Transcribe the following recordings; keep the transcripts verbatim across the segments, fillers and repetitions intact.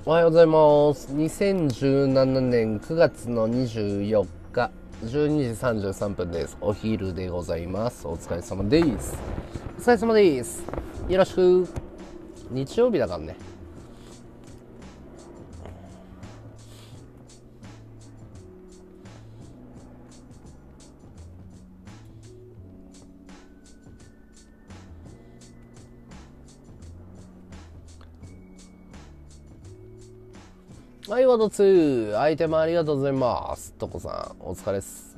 おはようございます。にせんじゅうななねんくがつのにじゅうよっかじゅうにじさんじゅうさんぷんです。お昼でございます。お疲れ様です。お疲れ様です。よろしく。日曜日だからね。はい、ワードツー。アイテムありがとうございます。とこさん、お疲れっす。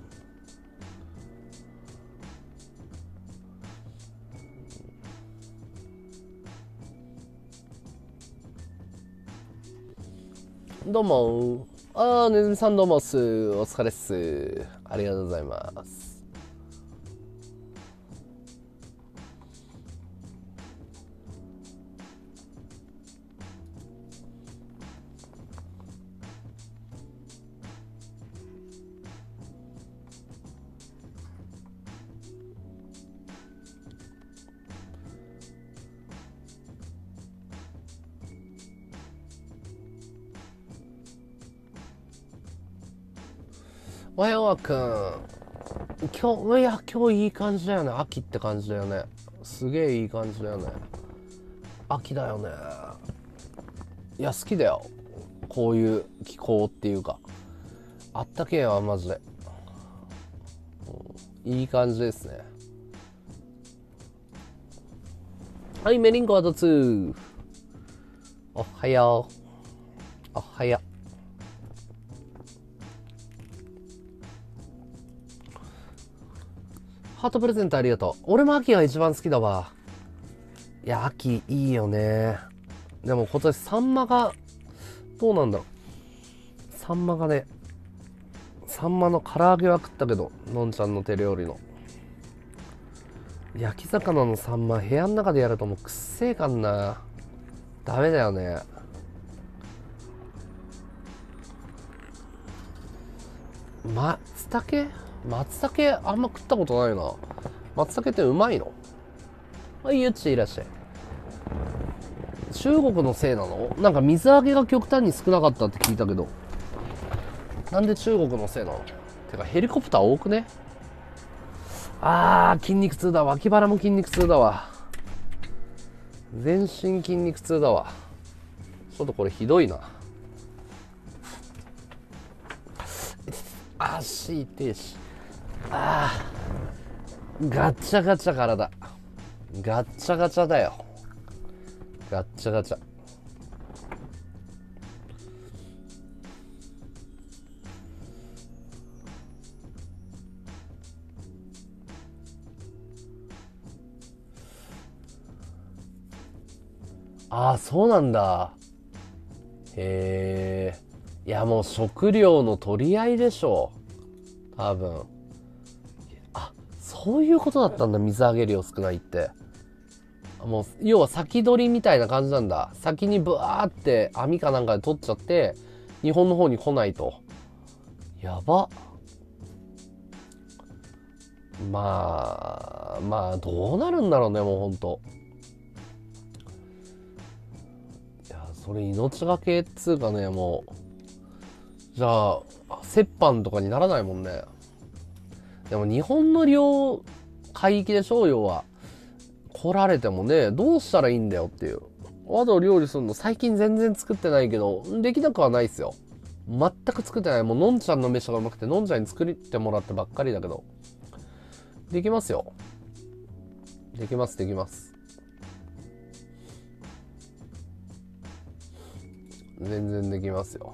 どうも。あー、ねずみさんどうもっす。お疲れっす。ありがとうございます。おはよう、あっくん。今日、いや、今日いい感じだよね。秋って感じだよね。すげえいい感じだよね。秋だよね。いや、好きだよ。こういう気候っていうか。あったけえわ、マジで。いい感じですね。はい、メリンコアドツー。おはよう。おはよう。ハートプレゼントありがとう。俺も秋が一番好きだわ。いや、秋いいよね。でも今年サンマが、どうなんだろう。サンマがね、サンマの唐揚げは食ったけど、のんちゃんの手料理の。焼き魚のサンマ部屋の中でやるともうくっせえかんな。ダメだよね。松茸松茸あんま食ったことないな。松茸ってうまいの？はい、ゆっちいらっしゃい。中国のせいなの？なんか水揚げが極端に少なかったって聞いたけど、なんで中国のせいなの？てかヘリコプター多くね？あー、筋肉痛だ。脇腹も筋肉痛だわ。全身筋肉痛だわ。ちょっとこれひどいな。足痛いし。あー、ガッチャガチャ体。ガッチャガチャだよ。ガッチャガチャ。ああ、そうなんだ。へえ。いや、もう食料の取り合いでしょ。多分。あ、そういうことだったんだ。水揚げ量少ないって。もう、要は先取りみたいな感じなんだ。先にブワーって網かなんかで取っちゃって、日本の方に来ないと。やば。まあ、まあ、どうなるんだろうね、もうほんと。いや、それ命がけっつうかね、もう。じゃあ、折半とかにならないもんね。でも日本の領海域でしょ、要は。来られてもね、どうしたらいいんだよっていう。和道料理するの最近全然作ってないけど、できなくはないっすよ。全く作ってない。もうのんちゃんの飯がうまくて、のんちゃんに作ってもらってばっかりだけど。できますよ。できます、できます。全然できますよ。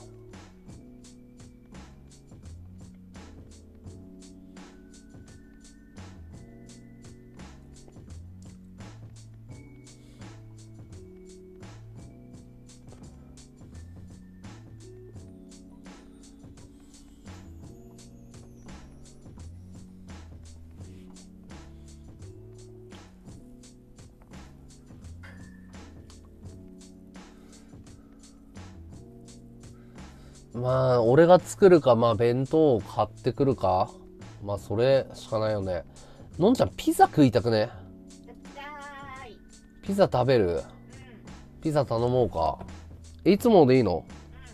まあ、俺が作るか、まあ、弁当を買ってくるか。まあ、それしかないよね。のんちゃん、ピザ食いたくね？ピザ食べる？ピザ頼もうか。 いつもでいいの？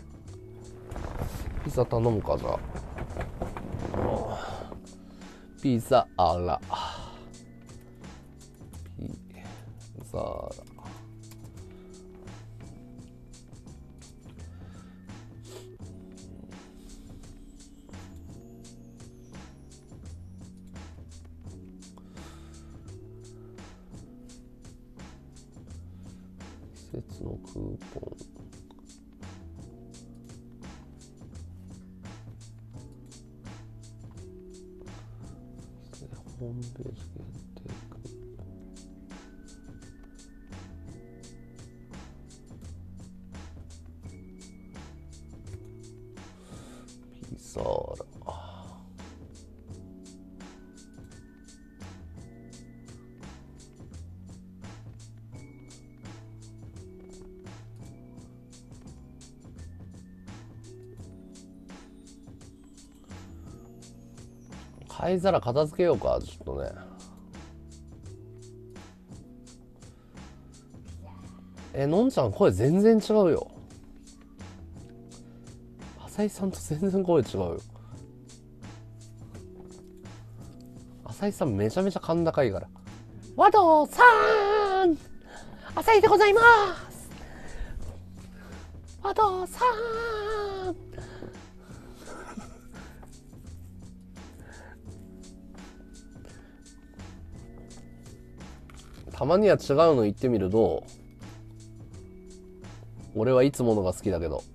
ピザ頼むか、じゃあ。ピザあら。ピザあら。季節のクーポン。ホームページ限定クーポン。ピザーラ。灰皿片付けようか、ちょっとね。え、のんちゃん声全然違うよ。浅井さんと全然声違うよ。浅井さんめちゃめちゃ甲高いから。和道さーん、浅井でございます。和道さーん。たまには違うの言ってみる。どう？俺はいつものが好きだけど。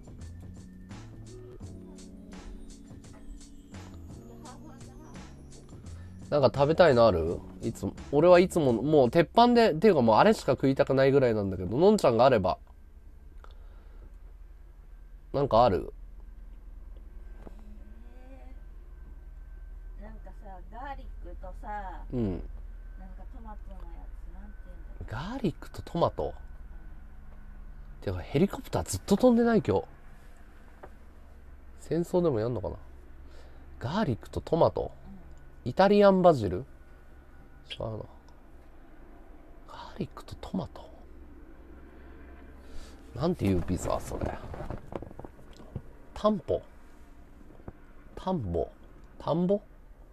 なんか食べたいのある？いつも俺はいつももう鉄板でっていうかもうあれしか食いたくないぐらいなんだけど、のんちゃんがあればなんかある？ なんかさ、ガーリックとさ、 うん。 なんかトマトのやつなんていうんだろう。 ガーリックとトマト。てかヘリコプターずっと飛んでない今日。戦争でもやんのかな。ガーリックとトマト、イタリアンバジル、違うな。ガーリックとトマトなんていうピザそれ。タンポタンボタンボ。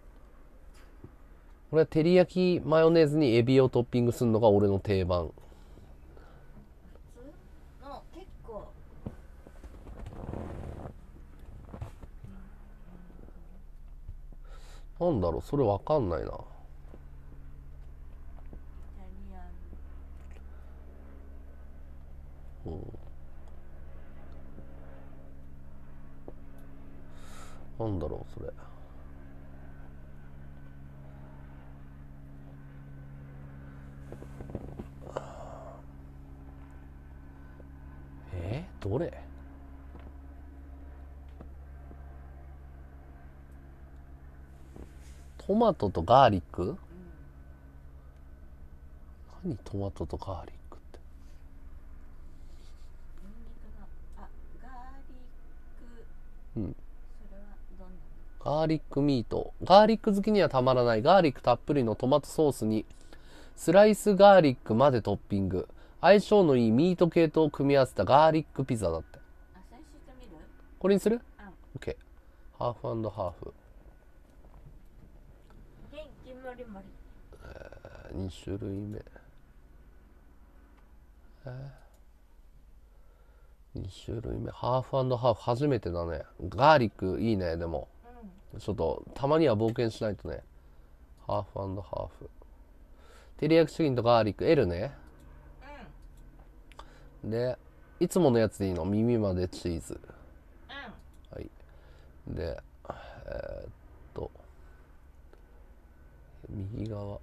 俺は照り焼きマヨネーズにエビをトッピングするのが俺の定番。 普通の結構なんだろうそれわかんないな。 イタリアン。 うん、なんだろうそれ。えー、どれ？トマトとガーリック、うん、何トマトとガーリックって。 あ、ガーリック、 うん、 それはどんなの？ ガーリックミート。ガーリック好きにはたまらないガーリックたっぷりのトマトソースにスライスガーリックまでトッピング。相性のいいミート系統を組み合わせたガーリックピザだって。 あ、それしてみる？ これにする？ うん。 オッケー。ハーフ&ハーフ。 元気もりもり。 えー、に種類目。えー、に種類目。ハーフ&ハーフ初めてだね。ガーリックいいね。でも、うん、ちょっとたまには冒険しないとね。ハーフ&ハーフ。照り焼きチキンとガーリック L ね。うん、でいつものやつでいいの？耳までチーズ。うん、はい。でえー、っと右側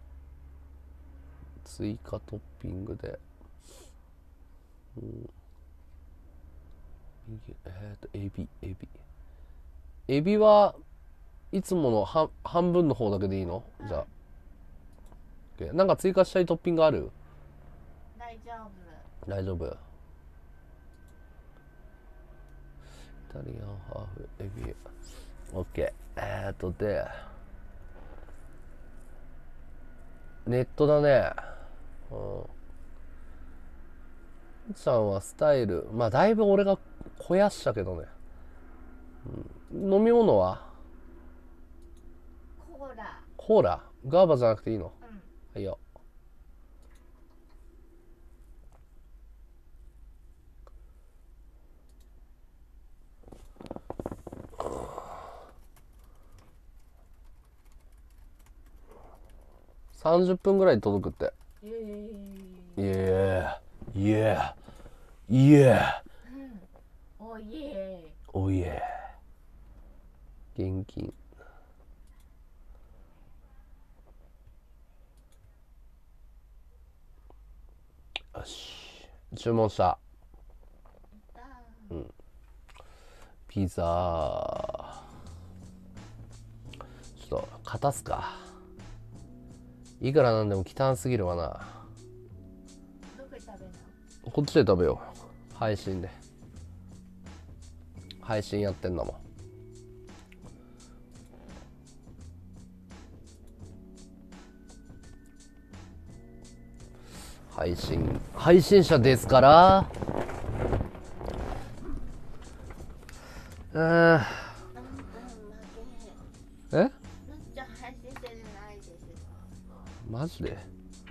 追加トッピングで、うん、右えー、っとエビエビエビはいつもの半半分の方だけでいいの？じゃあなんか追加したいトッピングある？ 大丈夫大丈夫。イタリアンハーフエビオッケー。えー、っとでネットだね。うん、 ちゃんはスタイル、まあだいぶ俺が肥やしたけどね、うん、飲み物はコーラ。 コーラ、ガーバじゃなくていいの？ うん。 はいよ。さんじゅっぷんぐらいで届くって。 えイエーイエーイエー。 おいえ。 おいえ。現金。よし。注文した。うん。ピザ。ちょっと、片すか。いくらなんでも汚すぎるわな。 どこで食べるの？ こっちで食べよう。配信で。配信やってんだもん。配信配信者ですから。うん。え？マジで？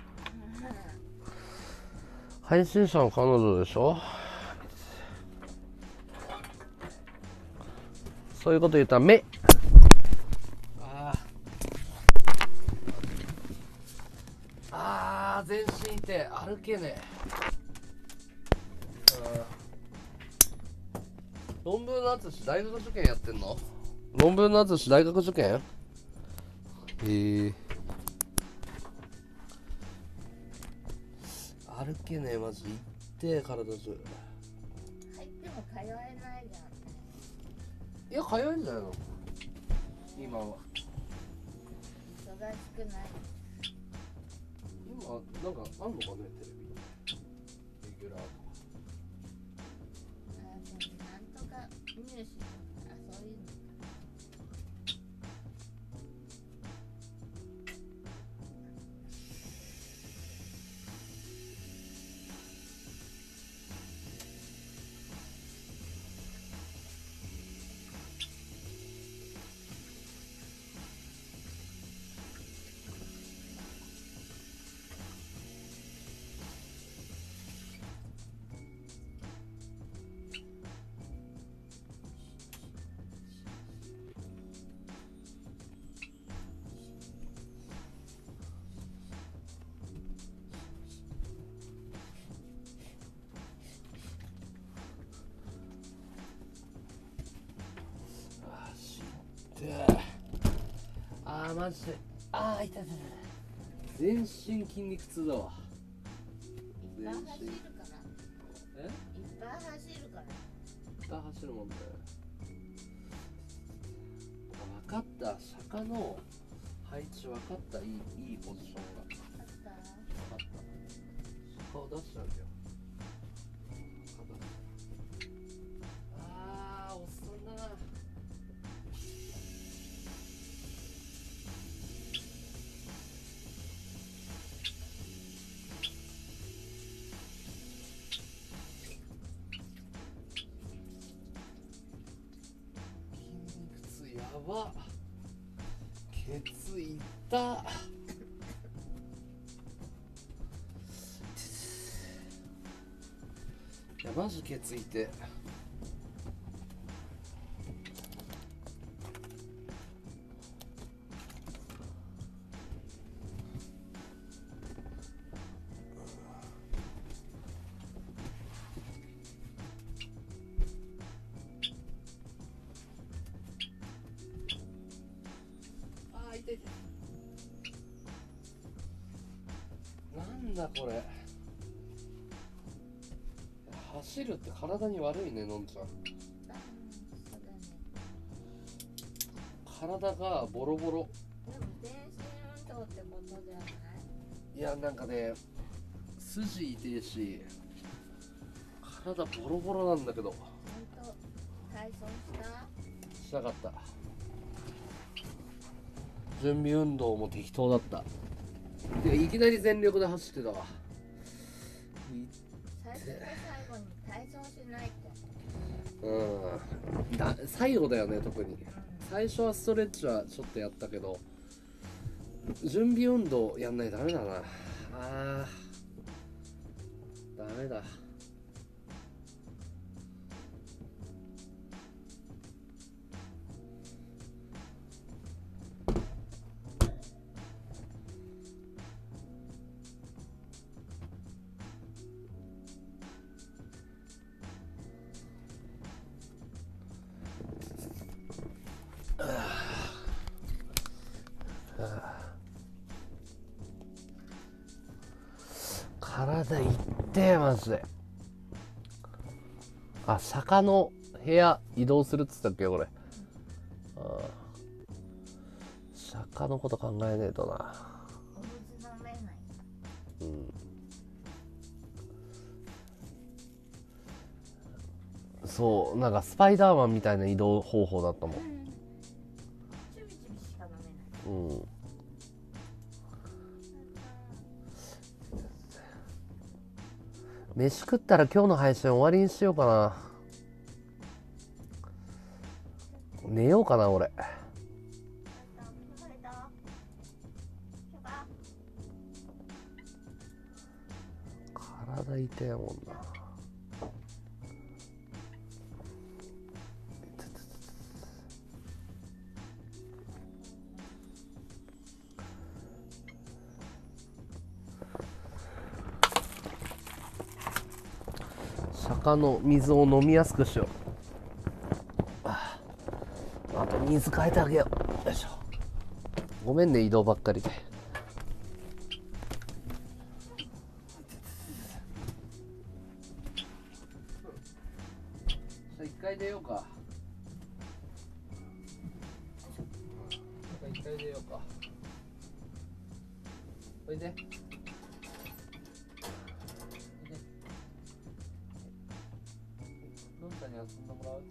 配信者の彼女でしょ？そういうこと言ったら目。あーあー、全身痛い、歩けねえ。論文の淳大学受験やってんの？論文の淳大学受験？へえ。歩けねえ、マジで。痛え、体中。 入っても通えないじゃん。 いや、通えんじゃないの今は。 忙しくない？ 今、なんかあんのかね、テレビ。レギュラーとか。 あ、でもなんとかニュースとか、そういうの。 あーマジで、あー痛い痛い痛い。全身筋肉痛だわ。 いっぱい走るかな。 え？ いっぱい走るかな。 いっぱい走るもんね。分かった、坂の配置分かった。いい、いいポジションがあった分かった。坂を出しちゃうよ。あーおっさんだな。やば、ケツいった。いやマジケツいて。あー痛い痛い。なんだこれ。走るって体に悪いね、のんちゃん。 そうだね。 体がボロボロ。 でも全身運動ってことじゃない？ いやなんかね、筋痛いし体ボロボロなんだけど。 ちゃんと体操した？ しなかった。準備運動も適当だった。でいきなり全力で走ってたわ。 最初と最後に体操しないと。 うんだ最後だよね特に。最初はストレッチはちょっとやったけど準備運動やんないとダメだな。あーダメだ。体いってえマジで。あ、坂の部屋移動するっつったっけこれ。ああ、坂のこと考えねえとな。 お水飲めない。 うん、そうなんかスパイダーマンみたいな移動方法だったもん。 うん、ちびちびしか飲めない。 うん。飯食ったら今日の配信終わりにしようかな。寝ようかな俺。体痛えもんな。坂の水を飲みやすくしよう。あと水変えてあげよう。よいしょ。ごめんね移動ばっかりで。一回出ようか。一回出ようか。おいで。どんたに遊んでもらう？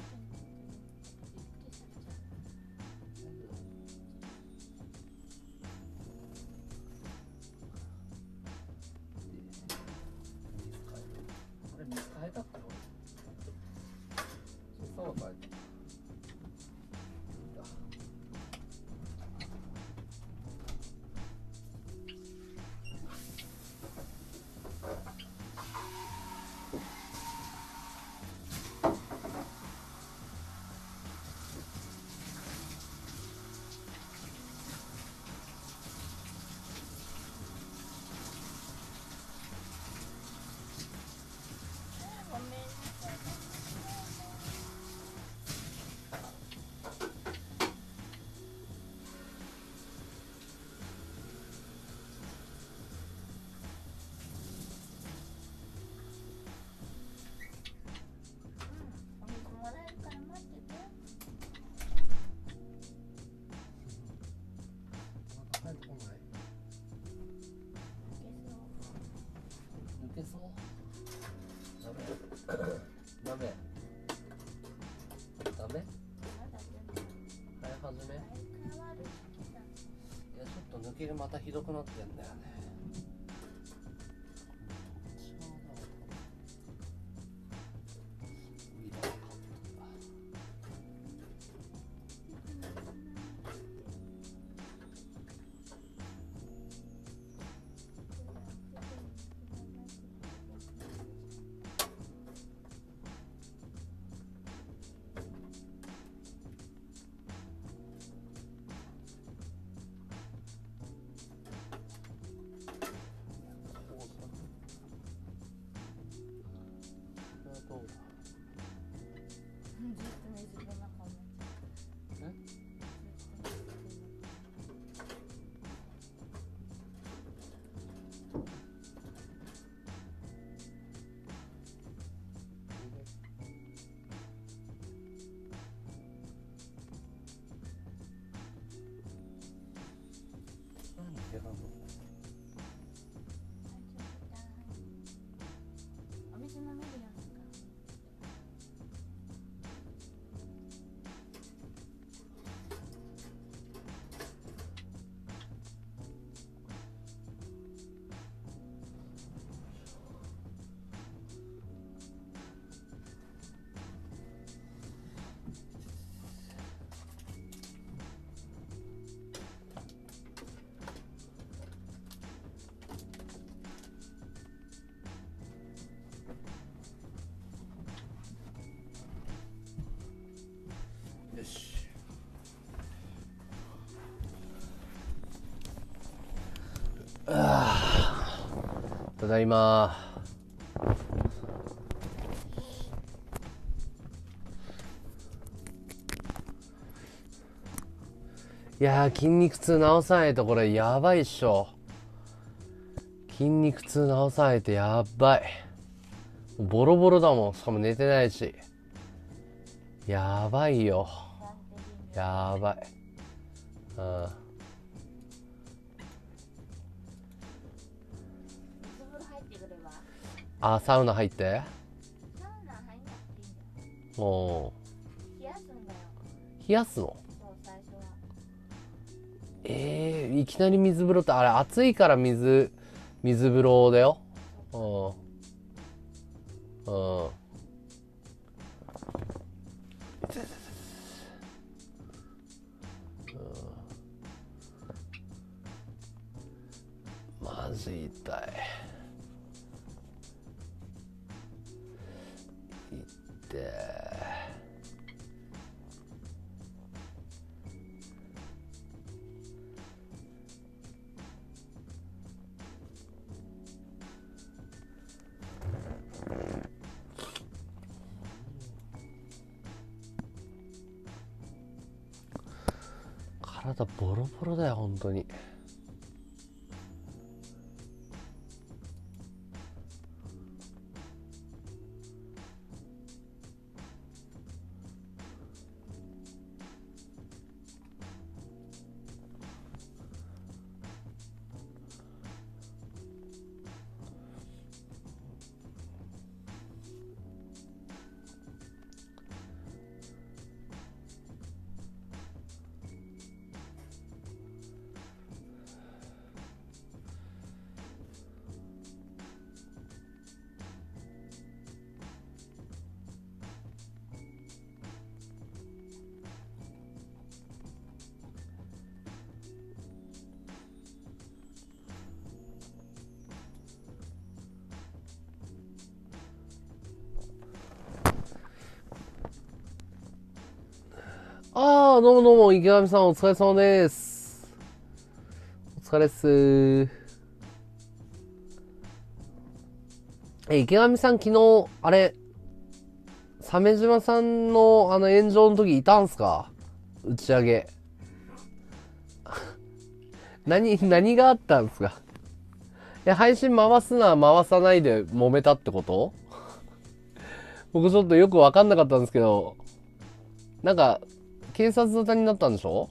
これ水変えたっけ？そう変えた。抜けそう？ダメ？ダメ？ダメ？買い始め？いやちょっと抜けがまたひどくなってんだよね。 お水飲めるよ。 ただいま。いやー、筋肉痛治さないとこれやばいっしょ。筋肉痛治さないとやばい。ボロボロだもん。しかも寝てないし。やばいよ。やばい。うん。あ、サウナ入って。 サウナ入んなくていいんだよ。 も冷やすんだよ。 う冷やすの？ そう、最初は。 えー、いきなり水風呂ってあれ暑いから水水風呂だよ。うんうん。マジ痛い。痛い。体ボロボロだよ本当に。ああ、どうもどうも、池上さんお疲れ様です。お疲れっす。え、池上さん昨日、あれ、鮫島さんのあの炎上の時いたんすか？打ち上げ。何、何があったんすか？いや、配信回すな、回さないで揉めたってこと？僕ちょっとよくわかんなかったんですけど、なんか、警察沙汰になったんでしょ？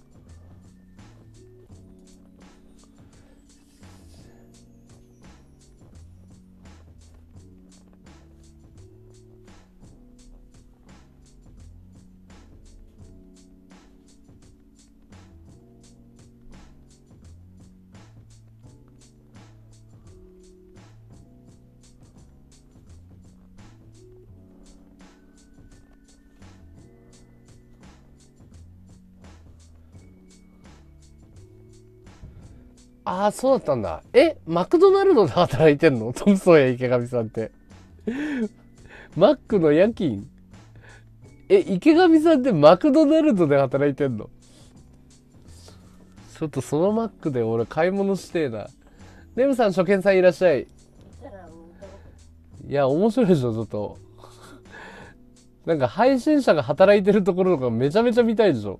ああ、そうだったんだ。え、マクドナルドで働いてんの？トムソンや池上さんって。マックの夜勤？え、池上さんってマクドナルドで働いてんの？ちょっとそのマックで俺買い物してえな。ネムさん、初見さんいらっしゃい。いや、面白いでしょ、ちょっと。なんか配信者が働いてるところとかめちゃめちゃ見たいでしょ。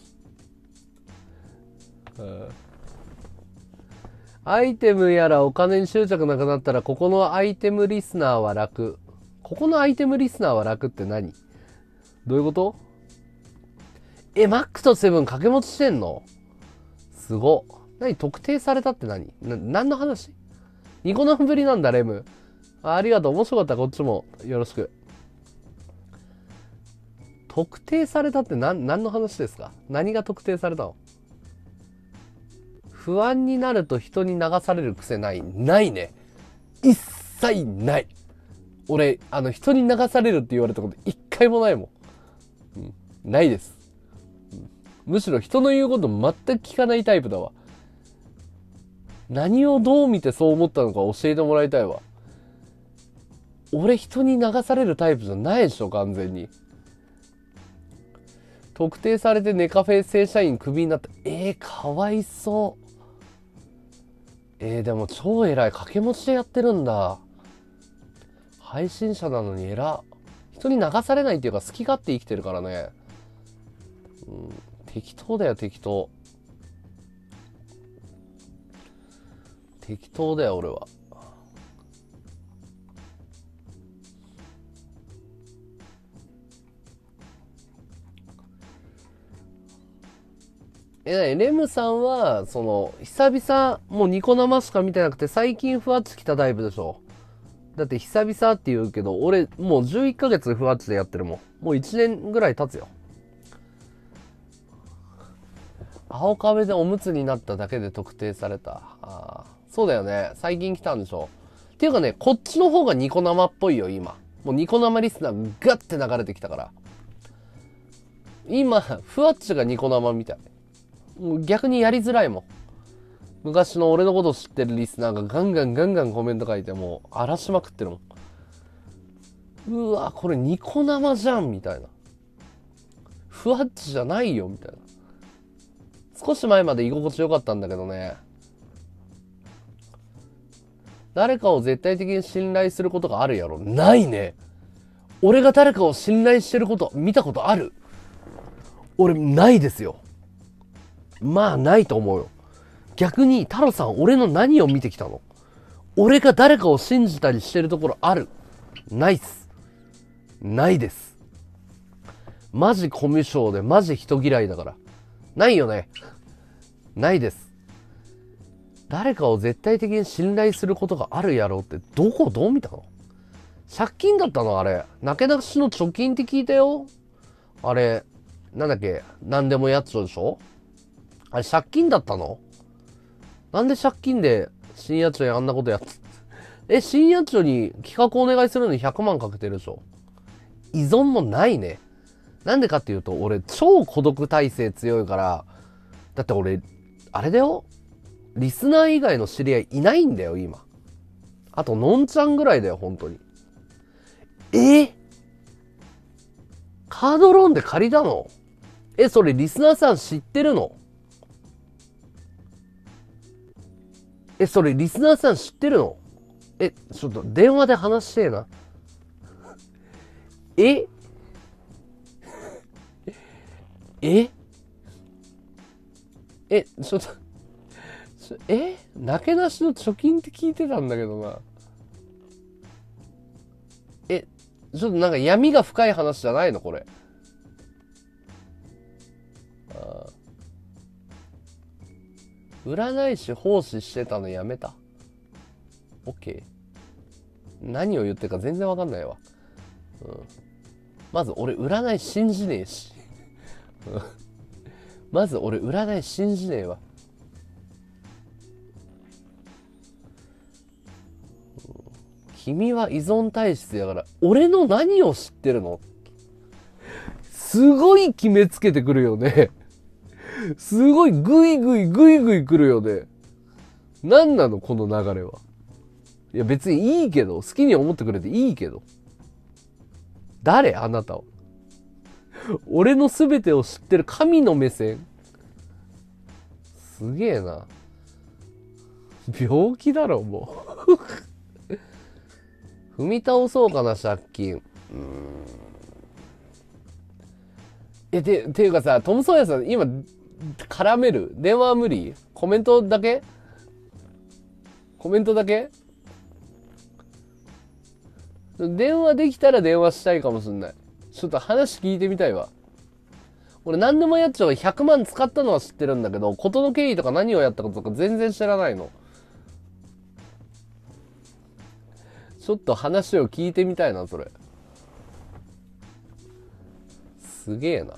うん。アイテムやらお金に執着なくなったら、ここのアイテムリスナーは楽。ここのアイテムリスナーは楽って何？どういうこと？え、マックとセブン掛け持ちしてんの？すご。何特定されたって何？な、何の話？ニコ生ぶりなんだ、レム。あ、ありがとう。面白かった。こっちも。よろしく。特定されたって何、何の話ですか？何が特定されたの？不安になると人に流される癖ない？ないね。一切ない。俺、あの、人に流されるって言われたこと一回もないもん。うん、ないです、うん。むしろ人の言うこと全く聞かないタイプだわ。何をどう見てそう思ったのか教えてもらいたいわ。俺人に流されるタイプじゃないでしょ、完全に。特定されてネカフェ正社員クビになった。えー、かわいそう。 えー、でも超偉い。掛け持ちでやってるんだ。配信者なのに偉。人に流されないっていうか好き勝手生きてるからね。うん、適当だよ、適当。適当だよ、俺は。え、レムさんは、その、久々、もうニコ生しか見てなくて、最近ふわっち来たタイプでしょ。だって久々って言うけど、俺、もうじゅういっかげつふわっちでやってるもん。もういちねんぐらい経つよ。青壁でおむつになっただけで特定された。ああ、そうだよね。最近来たんでしょ。っていうかね、こっちの方がニコ生っぽいよ、今。もうニコ生リスナーガッて流れてきたから。今、ふわっちがニコ生みたい。もう逆にやりづらいもん。昔の俺のこと知ってるリスナーがガンガンガンガンコメント書いてもう荒らしまくってるもん。うわ、これニコ生じゃんみたいな。ふわっちじゃないよみたいな。少し前まで居心地良かったんだけどね。誰かを絶対的に信頼することがあるやろ。ないね。俺が誰かを信頼してること見たことある？俺ないですよ。まあないと思うよ。逆に太郎さん、俺の何を見てきたの？俺が誰かを信じたりしてるところある？ないっす。ないです。マジコミュ障でマジ人嫌いだから。ないよね。ないです。誰かを絶対的に信頼することがあるやろうってどこどう見たの？借金だったのあれ。なけなしの貯金って聞いたよ。あれ、なんだっけ、なんでもやっちょでしょ？あれ借金だったの？なんで借金で深夜町にあんなことやって、え、深夜町に企画お願いするのにひゃくまんかけてるでしょ？依存もないね。なんでかっていうと、俺超孤独耐性強いから、だって俺、あれだよ。リスナー以外の知り合いいないんだよ、今。あと、のんちゃんぐらいだよ、本当に。え？カードローンで借りたの？え、それリスナーさん知ってるの？え、それリスナーさん知ってるの？え、ちょっと電話で話してえな。えええ、ちょっと、えなけなしの貯金って聞いてたんだけどな。え、ちょっとなんか闇が深い話じゃないのこれ。あ、占い師奉仕してたのやめた。オッケー。何を言ってるか全然わかんないわ。うん、まず俺占い信じねえし。まず俺占い信じねえわ。君は依存体質やから、俺の何を知ってるの？すごい決めつけてくるよね。すごいグイグイグイグイ来るよね。何なのこの流れは。いや別にいいけど、好きに思ってくれていいけど。誰？あなたは。俺の全てを知ってる神の目線。すげえな。病気だろもう。踏み倒そうかな借金。うーん。え、て、ていうかさ、トム・ソーヤさん、今、絡める？電話は無理？コメントだけ？コメントだけ？電話できたら電話したいかもしんない。ちょっと話聞いてみたいわ。俺何でもやっちゃうひゃくまん使ったのは知ってるんだけど、事の経緯とか何をやったかとか全然知らないの。ちょっと話を聞いてみたいな、それ。すげえな。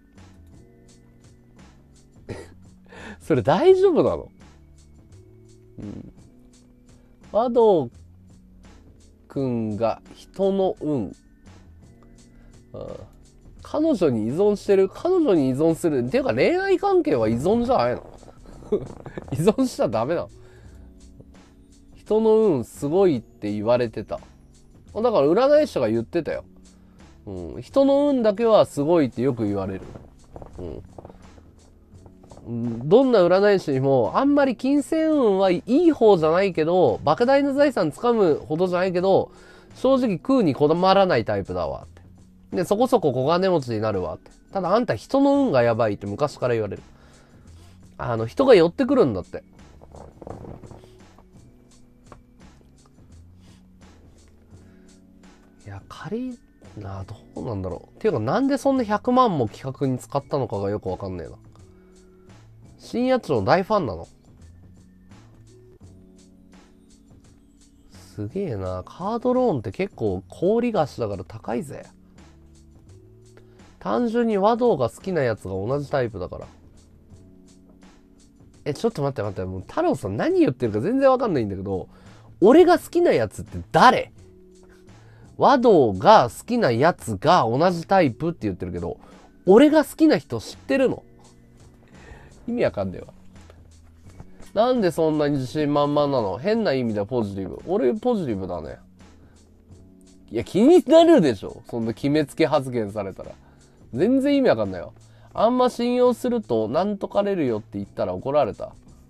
それ大丈夫なの？うん。和道くんが人の運。ああ、彼女に依存してる？彼女に依存する？っていうか恋愛関係は依存じゃないの？依存しちゃダメなの？人の運すごいって言われてた。だから占い師が言ってたよ。うん、人の運だけはすごいってよく言われる。うん。 どんな占い師にも、あんまり金銭運はいい方じゃないけど、莫大な財産つかむほどじゃないけど、正直食うにこだわらないタイプだわって。で、そこそこ小金持ちになるわって。ただあんた人の運がやばいって昔から言われる。あの、人が寄ってくるんだって。いや、仮な、どうなんだろう。っていうか、なんでそんなひゃくまんも企画に使ったのかがよくわかんねえな。深夜町の大ファンなの？すげえな。カードローンって結構氷菓子だから高いぜ。単純に和道が好きなやつが同じタイプだから。え、ちょっと待って待って。もう太郎さん何言ってるか全然わかんないんだけど、俺が好きなやつって誰？和道が好きなやつが同じタイプって言ってるけど、俺が好きな人知ってるの？意味わかんねえわ。なんでそんなに自信満々なの？変な意味でポジティブ。俺ポジティブだね。いや、気になるでしょ。そんな決めつけ発言されたら。全然意味わかんないよ。あんま信用するとなんとかれるよって言ったら怒られた。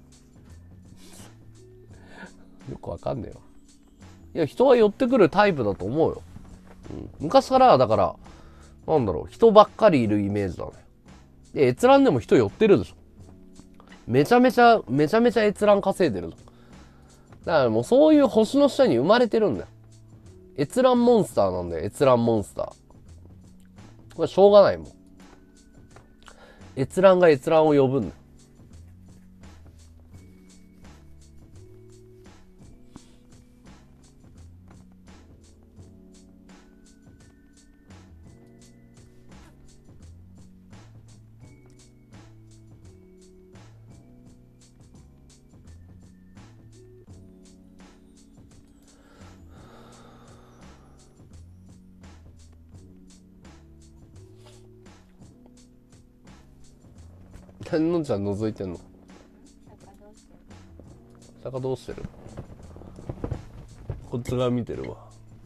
よくわかんねえわ。いや、人は寄ってくるタイプだと思うよ。うん、昔からだから、なんだろう、人ばっかりいるイメージだね。で、閲覧でも人寄ってるでしょ。めちゃめちゃ、めちゃめちゃ閲覧稼いでるぞ。だからもうそういう星の下に生まれてるんだよ。閲覧モンスターなんだよ、閲覧モンスター。これしょうがないもん。閲覧が閲覧を呼ぶんだよ。何のんちゃん覗いてんの？坂どうしてる？こっち側見てるわ。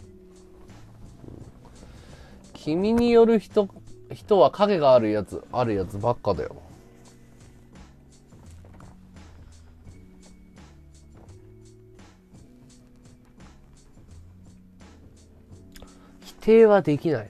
君による人、人は影があるやつ、あるやつばっかだよ。否定はできないね。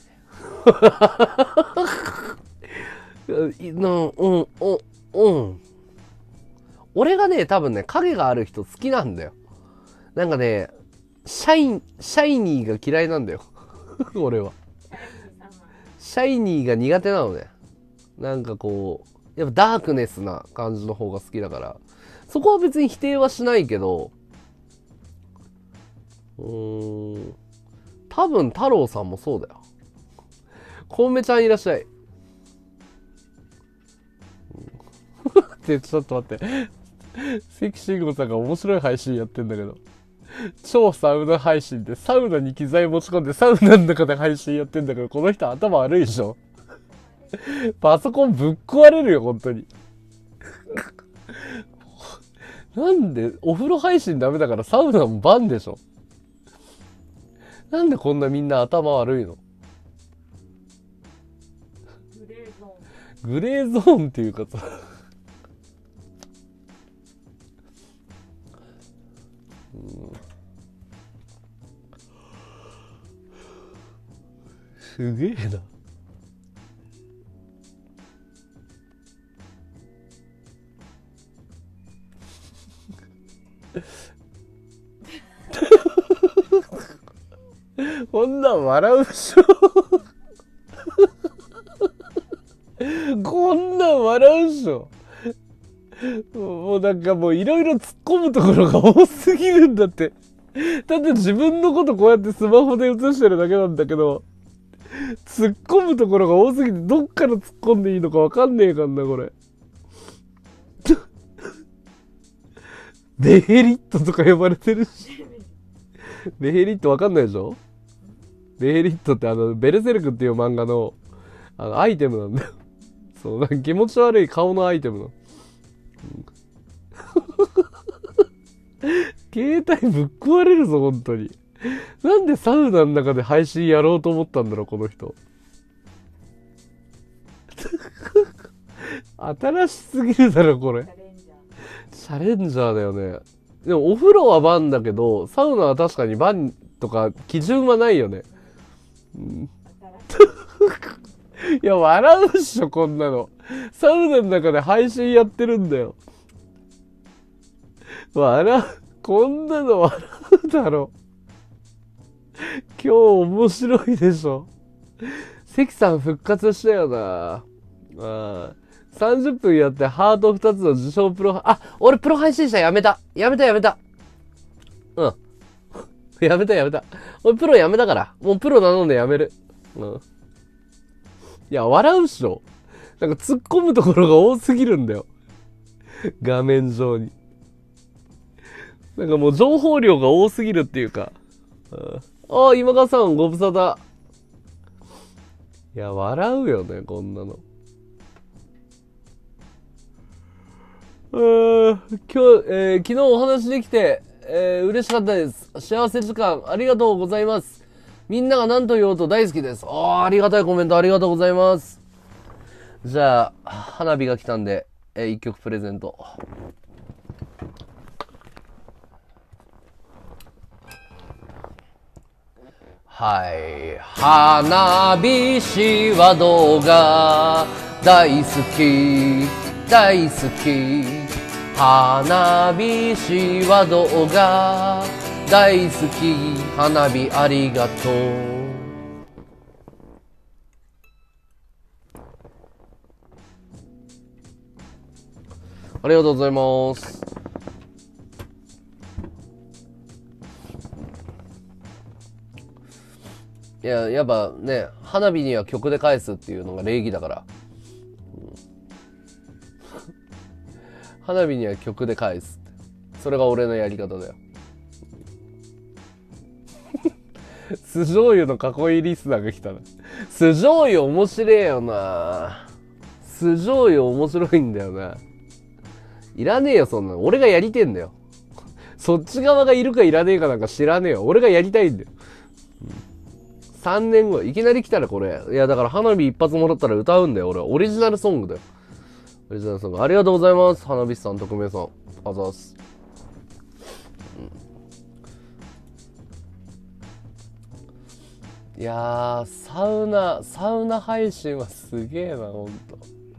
な、うん、うん、うん。俺がね、多分ね、影がある人好きなんだよ。なんかね、シャイ、シャイニーが嫌いなんだよ。俺は。シャイニーが苦手なのね。なんかこう、やっぱダークネスな感じの方が好きだから、そこは別に否定はしないけど、うーん、多分太郎さんもそうだよ。コウメちゃんいらっしゃい。ってちょっと待って。関慎吾さんが面白い配信やってんだけど。超サウナ配信でサウナに機材持ち込んでサウナの中で配信やってんだけど、この人頭悪いでしょ。パソコンぶっ壊れるよ、本当に。なんで、お風呂配信ダメだからサウナもバンでしょ。なんでこんなみんな頭悪いの？ グレーゾーン。 グレーゾーンっていうかさ。うん、すげえな。こんなん笑うでしょ。こんなん笑うでしょ。もうなんかもういろいろ突っ込むところが多すぎるんだって。だって自分のことこうやってスマホで映してるだけなんだけど、突っ込むところが多すぎてどっから突っ込んでいいのかわかんねえかんな、これ。ベヘリットとか呼ばれてるし。ベヘリットわかんないでしょ？ベヘリットってあの、ベルセルクっていう漫画の、あの、アイテムなんだよ。そう、なんか気持ち悪い顔のアイテムの。携帯ぶっ壊れるぞ、本当に。なんでサウナの中で配信やろうと思ったんだろう、この人。 新しすぎるだろこれ。 チャレンジャー。 チャレンジャーだよね。でもお風呂はバンだけど、サウナは確かにバンとか基準はないよね。うん、いや、笑うっしょ、こんなの。サウナの中で配信やってるんだよ。笑う。こんなの笑うだろ。今日面白いでしょ。関さん復活したよな。ああ。さんじゅっぷんやってハートふたつの自称プロ、あ、俺プロ配信者やめた。やめたやめた。うん。やめたやめた。俺プロやめたから。もうプロ名乗んでやめる。うん。いや、笑うっしょ。なんか突っ込むところが多すぎるんだよ。画面上に。なんかもう情報量が多すぎるっていうか。うん、ああ、今川さんご無沙汰。いや、笑うよね、こんなの。うーん、今日、えー、昨日お話できて、えー、嬉しかったです。幸せ時間、ありがとうございます。みんなが何と言おうと大好きです。ああ、ありがたいコメントありがとうございます。じゃあ、花火が来たんで、えー、一曲プレゼント。はい。花火師は動画大好き、大好き。花火師は動画大好き。花火ありがとう。ありがとうございます。いや、やっぱね、花火には曲で返すっていうのが礼儀だから。うん、花火には曲で返すって。それが俺のやり方だよ。酢醤油の囲いリスナーが来たな。酢醤油面白えよな。酢醤油面白いんだよな。いらねえよ、そんなの。俺がやりてえんだよ。そっち側がいるかいらねえかなんか知らねえよ。俺がやりたいんだよ。さんねんご、いきなり来たらこれ。いや、だから花火一発もらったら歌うんだよ、俺は。オリジナルソングだよ。オリジナルソング。ありがとうございます。花火師さん、匿名さん。あざーす。うん、いやー、サウナ、サウナ配信はすげえな、ほんと。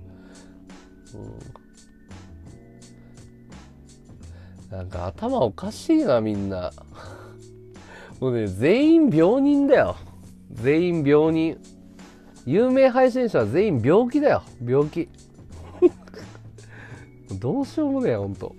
うん、なんか頭おかしいな、みんな。もうね、全員病人だよ。全員病人。有名配信者は全員病気だよ。病気。どうしようもねえよ、ほんと。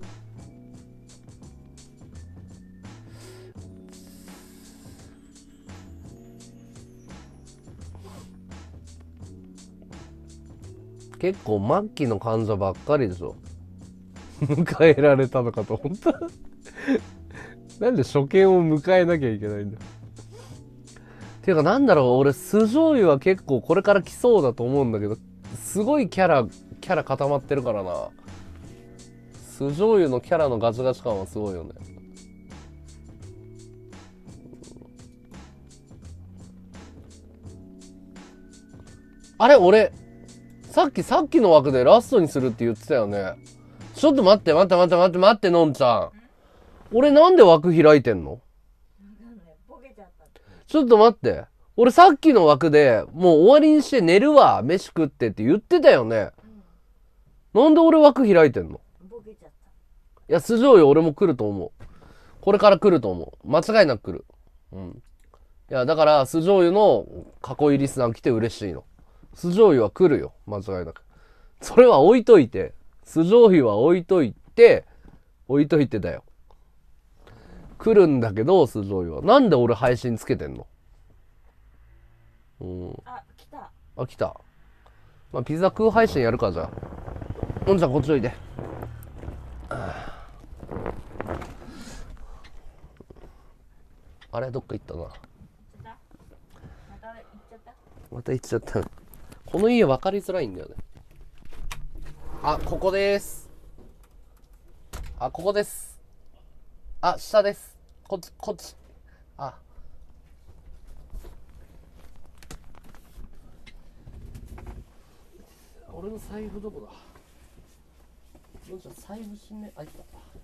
結構末期の患者ばっかりでしょ。迎えられたのかと思った。なんで初見を迎えなきゃいけないんだよ。ていうかなんだろう、俺酢醤油は結構これから来そうだと思うんだけど、すごいキャラキャラ固まってるからな。酢醤油のキャラのガチガチ感はすごいよね。あれ、俺さっきさっきの枠でラストにするって言ってたよね。ちょっと待って待って待って待って待って、のんちゃん。俺なんで枠開いてんの？ちょっと待って。俺さっきの枠でもう終わりにして寝るわ、飯食ってって言ってたよね。うん、なんで俺枠開いてんの？ボケちゃった。いや、酢醤油俺も来ると思う。これから来ると思う。間違いなく来る。うん。いや、だから酢醤油の囲いリスナー来て嬉しいの。酢醤油は来るよ。間違いなく。それは置いといて。酢醤油は置いといて、置いといてだよ。来るんだけど、酢醤油は。なんで俺配信つけてんの？うん。 あ、来た。 あ、来た。まあ、ピザ空配信やるか、じゃあ。のんちゃんこっちおいで。あれどっか行ったな。また行っちゃった。また行っちゃった。この家分かりづらいんだよね。あ、ここです。あ、ここです。あ、下です。こっち、こっち。あ。 俺の財布どこだ。どうじゃ財布しめ、あいた。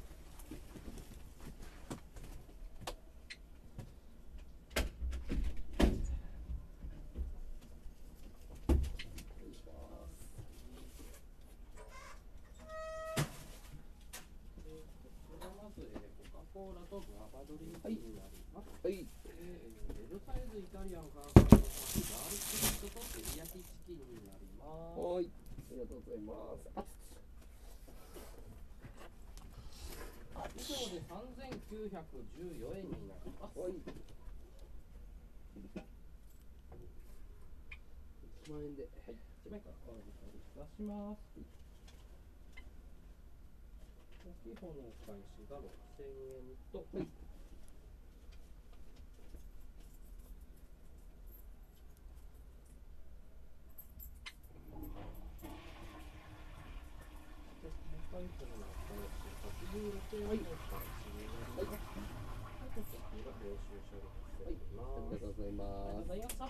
コーラとグアバドリンクになります。 はい。 L サイズイタリアンからガールスクリットと照り焼きチキンになります。 はい。ありがとうございます。 以上でさんぜんきゅうひゃくじゅうよえんになります。 はい。いちまんえんで。 はい。いちまいからお預かりいたします。基本のお返しがろくせんえんと、はい。はい。 ありがとうございます。 ありがとうございま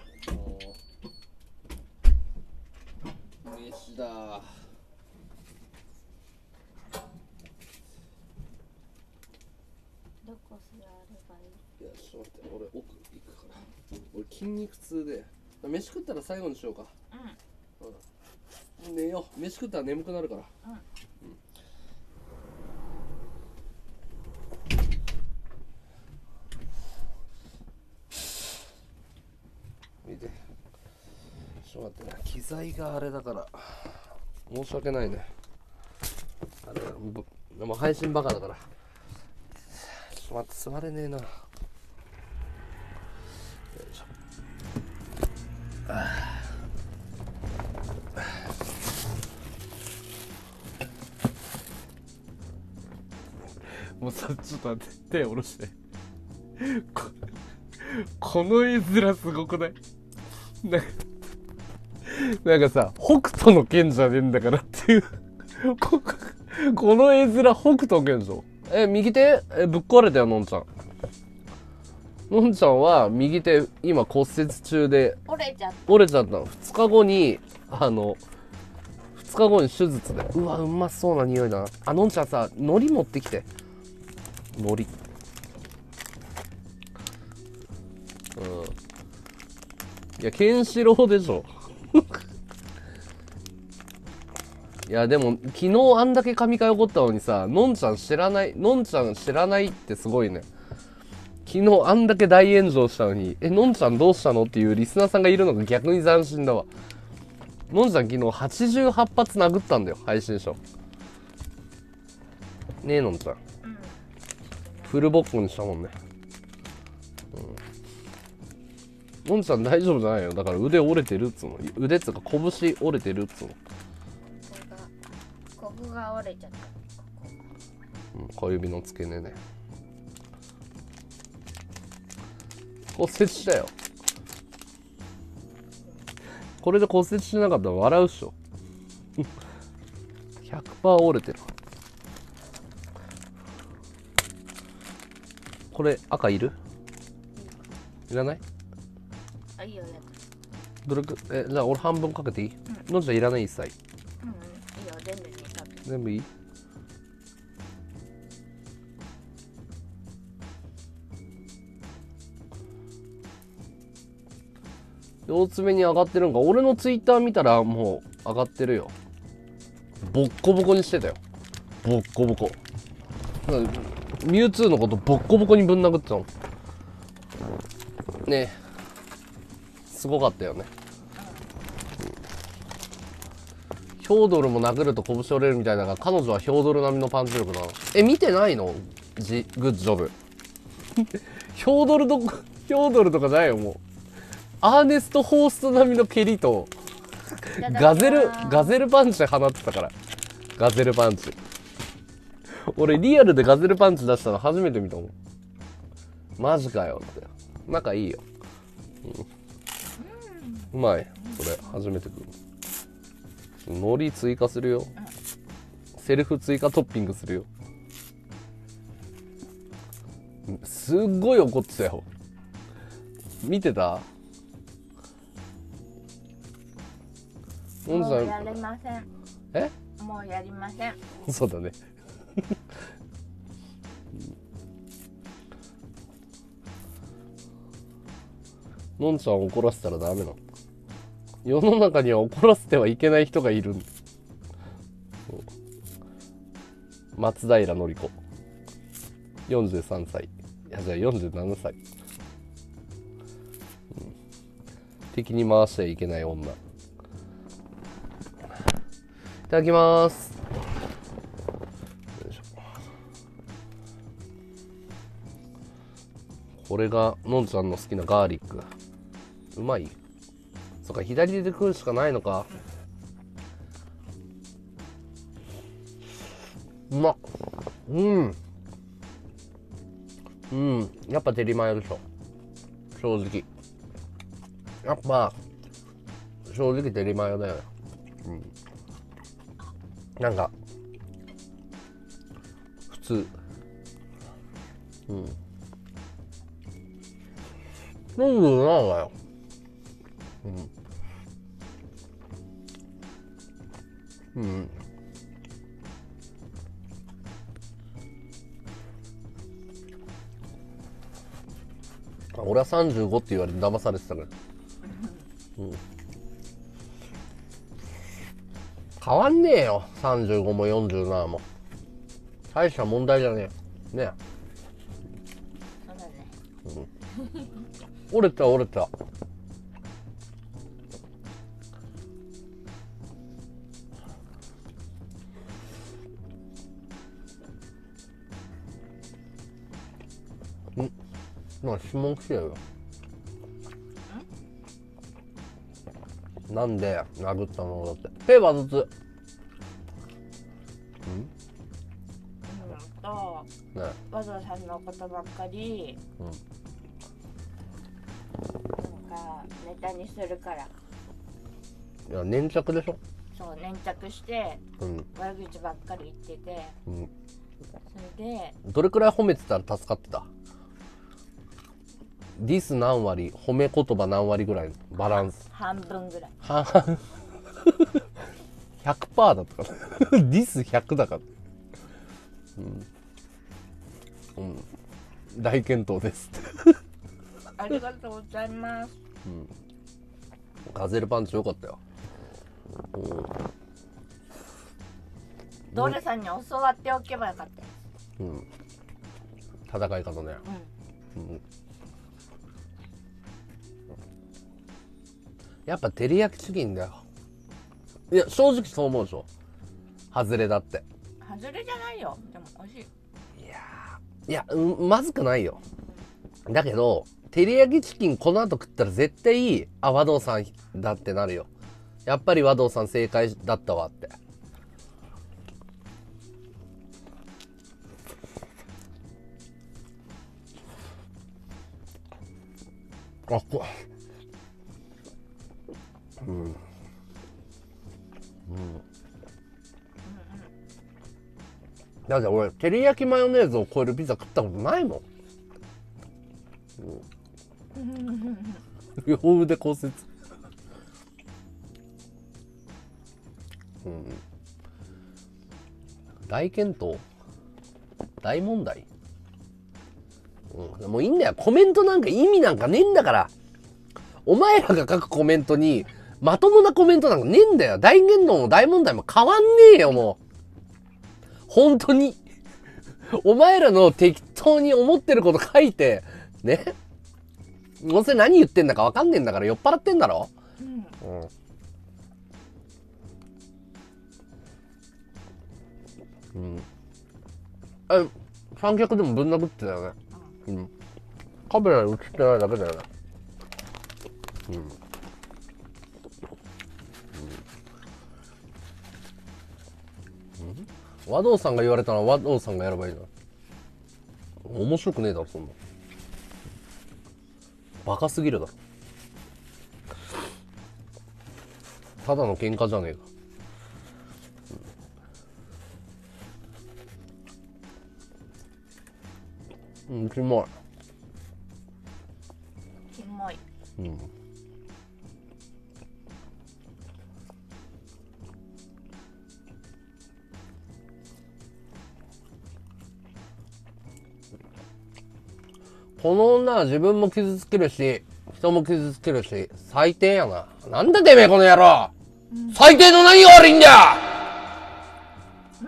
した。 飯だ。 どこ座ればいい？ いや、ちょっと待って、俺奥行くから。俺筋肉痛で。飯食ったら最後にしようか。うん。うん、寝よう。飯食ったら眠くなるから。 うん。うん。 見て。ちょっと待ってね。機材があれだから。申し訳ないね。あれ、でも配信バカだから。ちょっと待って、座れねえな。よいしょ。もうさ、ちょっと待って、手下ろして。こ, この絵面すごくない？なんか、なんかさ、北斗の拳じゃねえんだからっていうこ。この絵面北斗の拳でしょ。え、右手え、ぶっ壊れたよ、のんちゃん。のんちゃんは右手今骨折中で折れちゃった。 折れちゃったの。ふつかごにあのふつかごに手術で。うわ、うまそうな匂いだな。あ、のんちゃんさ、海苔持ってきて。海苔。うん。いや、ケンシロウでしょ。いや、でも昨日あんだけ神回起こったのにさ、のんちゃん知らない、のんちゃん知らないってすごいね。昨日あんだけ大炎上したのに、え、のんちゃんどうしたのっていうリスナーさんがいるのが逆に斬新だわ。のんちゃん昨日はちじゅうはち発殴ったんだよ、配信者。ねえ、のんちゃん。 うん。 フルボッコにしたもんね。うん。のんちゃん大丈夫じゃないよ。だから腕折れてるっつうの。腕っつうか拳折れてるっつうの。 ここが折れちゃった。ここうん、小指の付け根ね。骨折したよ。これで骨折しなかったら笑うっしょ。ひゃくパーセント 折れてる。これ赤いる？いらない？ あ、いいよ、やった。 どれくえ、じゃあ俺半分かけていい？ うん、 のんちゃんいらない？一切。 うん、うん、いいよ、全部にかけて。 全部いい？両爪に上がってるんか。俺のツイッター見たらもう上がってるよ。ボッコボコにしてたよ。ボッコボコ。ミュウツーのことボッコボコにぶん殴ってたの。ねえ。すごかったよね。ヒョードルも殴ると拳折れるみたいだが、彼女はヒョードル並みのパンチ力だな。え、見てないの？ジグッジョブ。ヒョードルどこ、ヒョードルとかじゃないよ、もう。アーネスト・ホースト並みの蹴りと、ガゼル、ガゼルパンチ放ってたから。ガゼルパンチ。俺リアルでガゼルパンチ出したの初めて見たもん。マジかよって。仲いいよ。うん、うまい。それ、初めて食う。海苔追加するよ。セルフ追加トッピングするよ。すっごい怒ってたよ。見てた？ のんちゃもうやりません。 んえもうやりません。 そうだねのんちゃんを怒らせたらダメなの。世の中には怒らせてはいけない人がいるんだ。松平典子よんじゅうさんさい、いやじゃあよんじゅうななさい、うん、敵に回しちゃいけない女。いただきます。よいしょ。これがのんちゃんの好きなガーリック。うまい。そっか、左手で食うしかないのか。うまっ。うんうんやっぱテリマヨでしょ、正直。やっぱ正直テリマヨだよね。うんなんか普通。うんなんでなんだよ。うんうん俺はさんじゅうごって言われて騙されてたから、うん、変わんねえよさんじゅうごもよんじゅうななも大した問題じゃねえねそうだね。 え、うん、折れた折れた。んなんか質問来てよ。なんで殴ったのだって。ペーパーずつ。 うんとね和田さんのことばっかりうんなんかネタにするから。 いや粘着でしょ。 そう粘着してうん悪口ばっかり言ってて、 うんそれでどれくらい褒めてたら助かってた？ディス何割、褒め言葉何割ぐらいのバランス？ 半分ぐらい。 半々ひゃくパーセント だったからディスひゃくだから。うん、うん、大健闘ですありがとうございます。 うん、ガゼルパンチよかったよ。 ドルさんに教わっておけばよかったよ。 うん、戦い方ね。 うんうん、やっぱ照り焼きチキンだよ。いや正直そう思うでしょ。外れだって。 外れじゃないよ。でも美味しい。 いやーいや、うん、まずくないよ。だけど照り焼きチキンこの後食ったら絶対あ和道さんだってなるよ。やっぱり和道さん正解だったわって。あこうんうんだって俺照り焼きマヨネーズを超えるピザ食ったことないもん。うん、両腕骨折。うん、大健闘大問題。うん、もういいんだよ。コメントなんか意味なんかねえんだから。お前らが書くコメントにまともなコメントなんかねえんだよ。大言論も大問題も変わんねえよもう。本当にお前らの適当に思ってること書いてね。どうせ何言ってんだか分かんねえんだから酔っ払ってんだろ。うん、うんうん、え三脚でもぶん殴ってたよね。うん、カメラに映ってないだけだよね。うん、うん、和道さんが言われたら和道さんがやればいいじゃん。面白くねえだろそんな。バカすぎるだろ。ただの喧嘩じゃねえか。うん、キモい。 キモい。 うん。 この女は自分も傷つけるし、人も傷つけるし、最低やな。なんだてめえこの野郎、うん、最低の何が悪いんだよ、うん、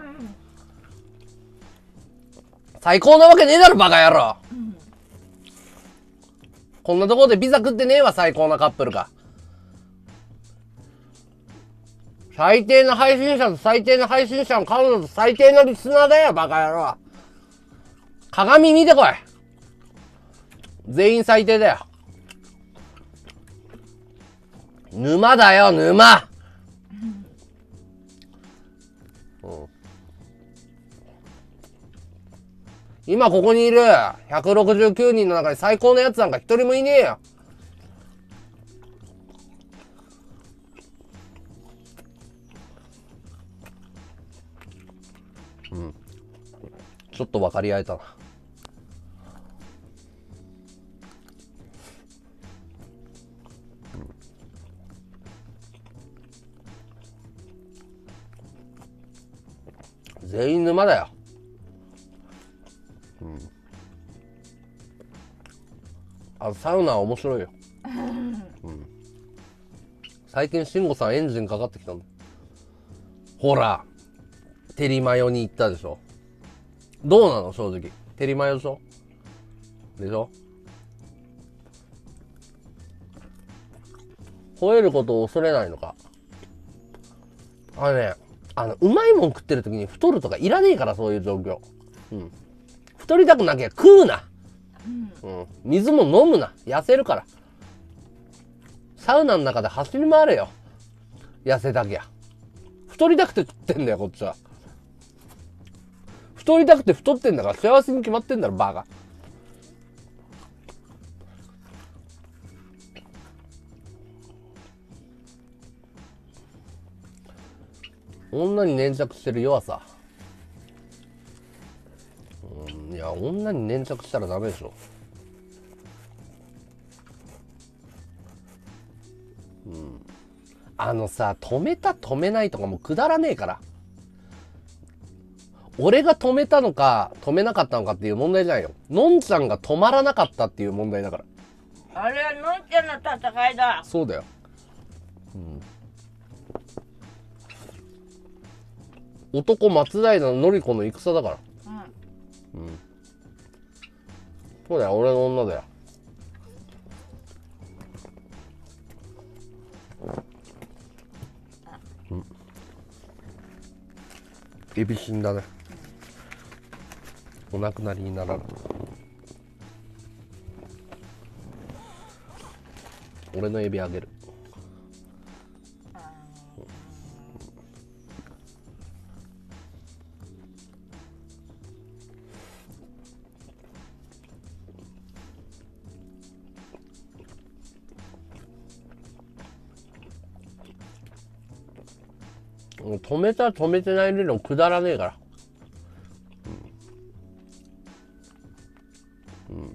最高なわけねえだろバカ野郎、うん、こんなところでピザ食ってねえわ最高なカップルか。最低な配信者と最低な配信者の彼女と最低なリスナーだよバカ野郎。鏡見てこい。全員最低だよ。沼だよ沼、うん、今ここにいるひゃくろくじゅうきゅうにんの中に最高のやつなんか一人もいねえよ。うん、ちょっと分かり合えたな。全員沼だよ。うん。あ、サウナは面白いよ。うん。最近慎吾さんエンジンかかってきたんだ。ほら、テリマヨに行ったでしょ。どうなの正直。テリマヨでしょでしょ。吠えることを恐れないのか。あのね、あの、うまいもん食ってる時に太るとかいらねえから、そういう状況。うん。太りたくなきゃ食うな。うん。水も飲むな。痩せるから。サウナの中で走り回れよ。痩せたきゃ。太りたくて食ってんだよ、こっちは。太りたくて太ってんだから幸せに決まってんだろ、バカ。女に粘着してる弱さ。うん、いや、女に粘着したらダメでしょ。うん。あのさ、止めた止めないとかもうくだらねえから。俺が止めたのか、止めなかったのかっていう問題じゃないよ。のんちゃんが止まらなかったっていう問題だから。 あれはのんちゃんの戦いだ。 そうだよ。うん。男松平のり子の戦だから。うん。うん。そうだよ、俺の女だよ。うん。エビ死んだね。お亡くなりにならない。俺のエビあげる。止めた止めてない理論くだらねえから。うん。うん。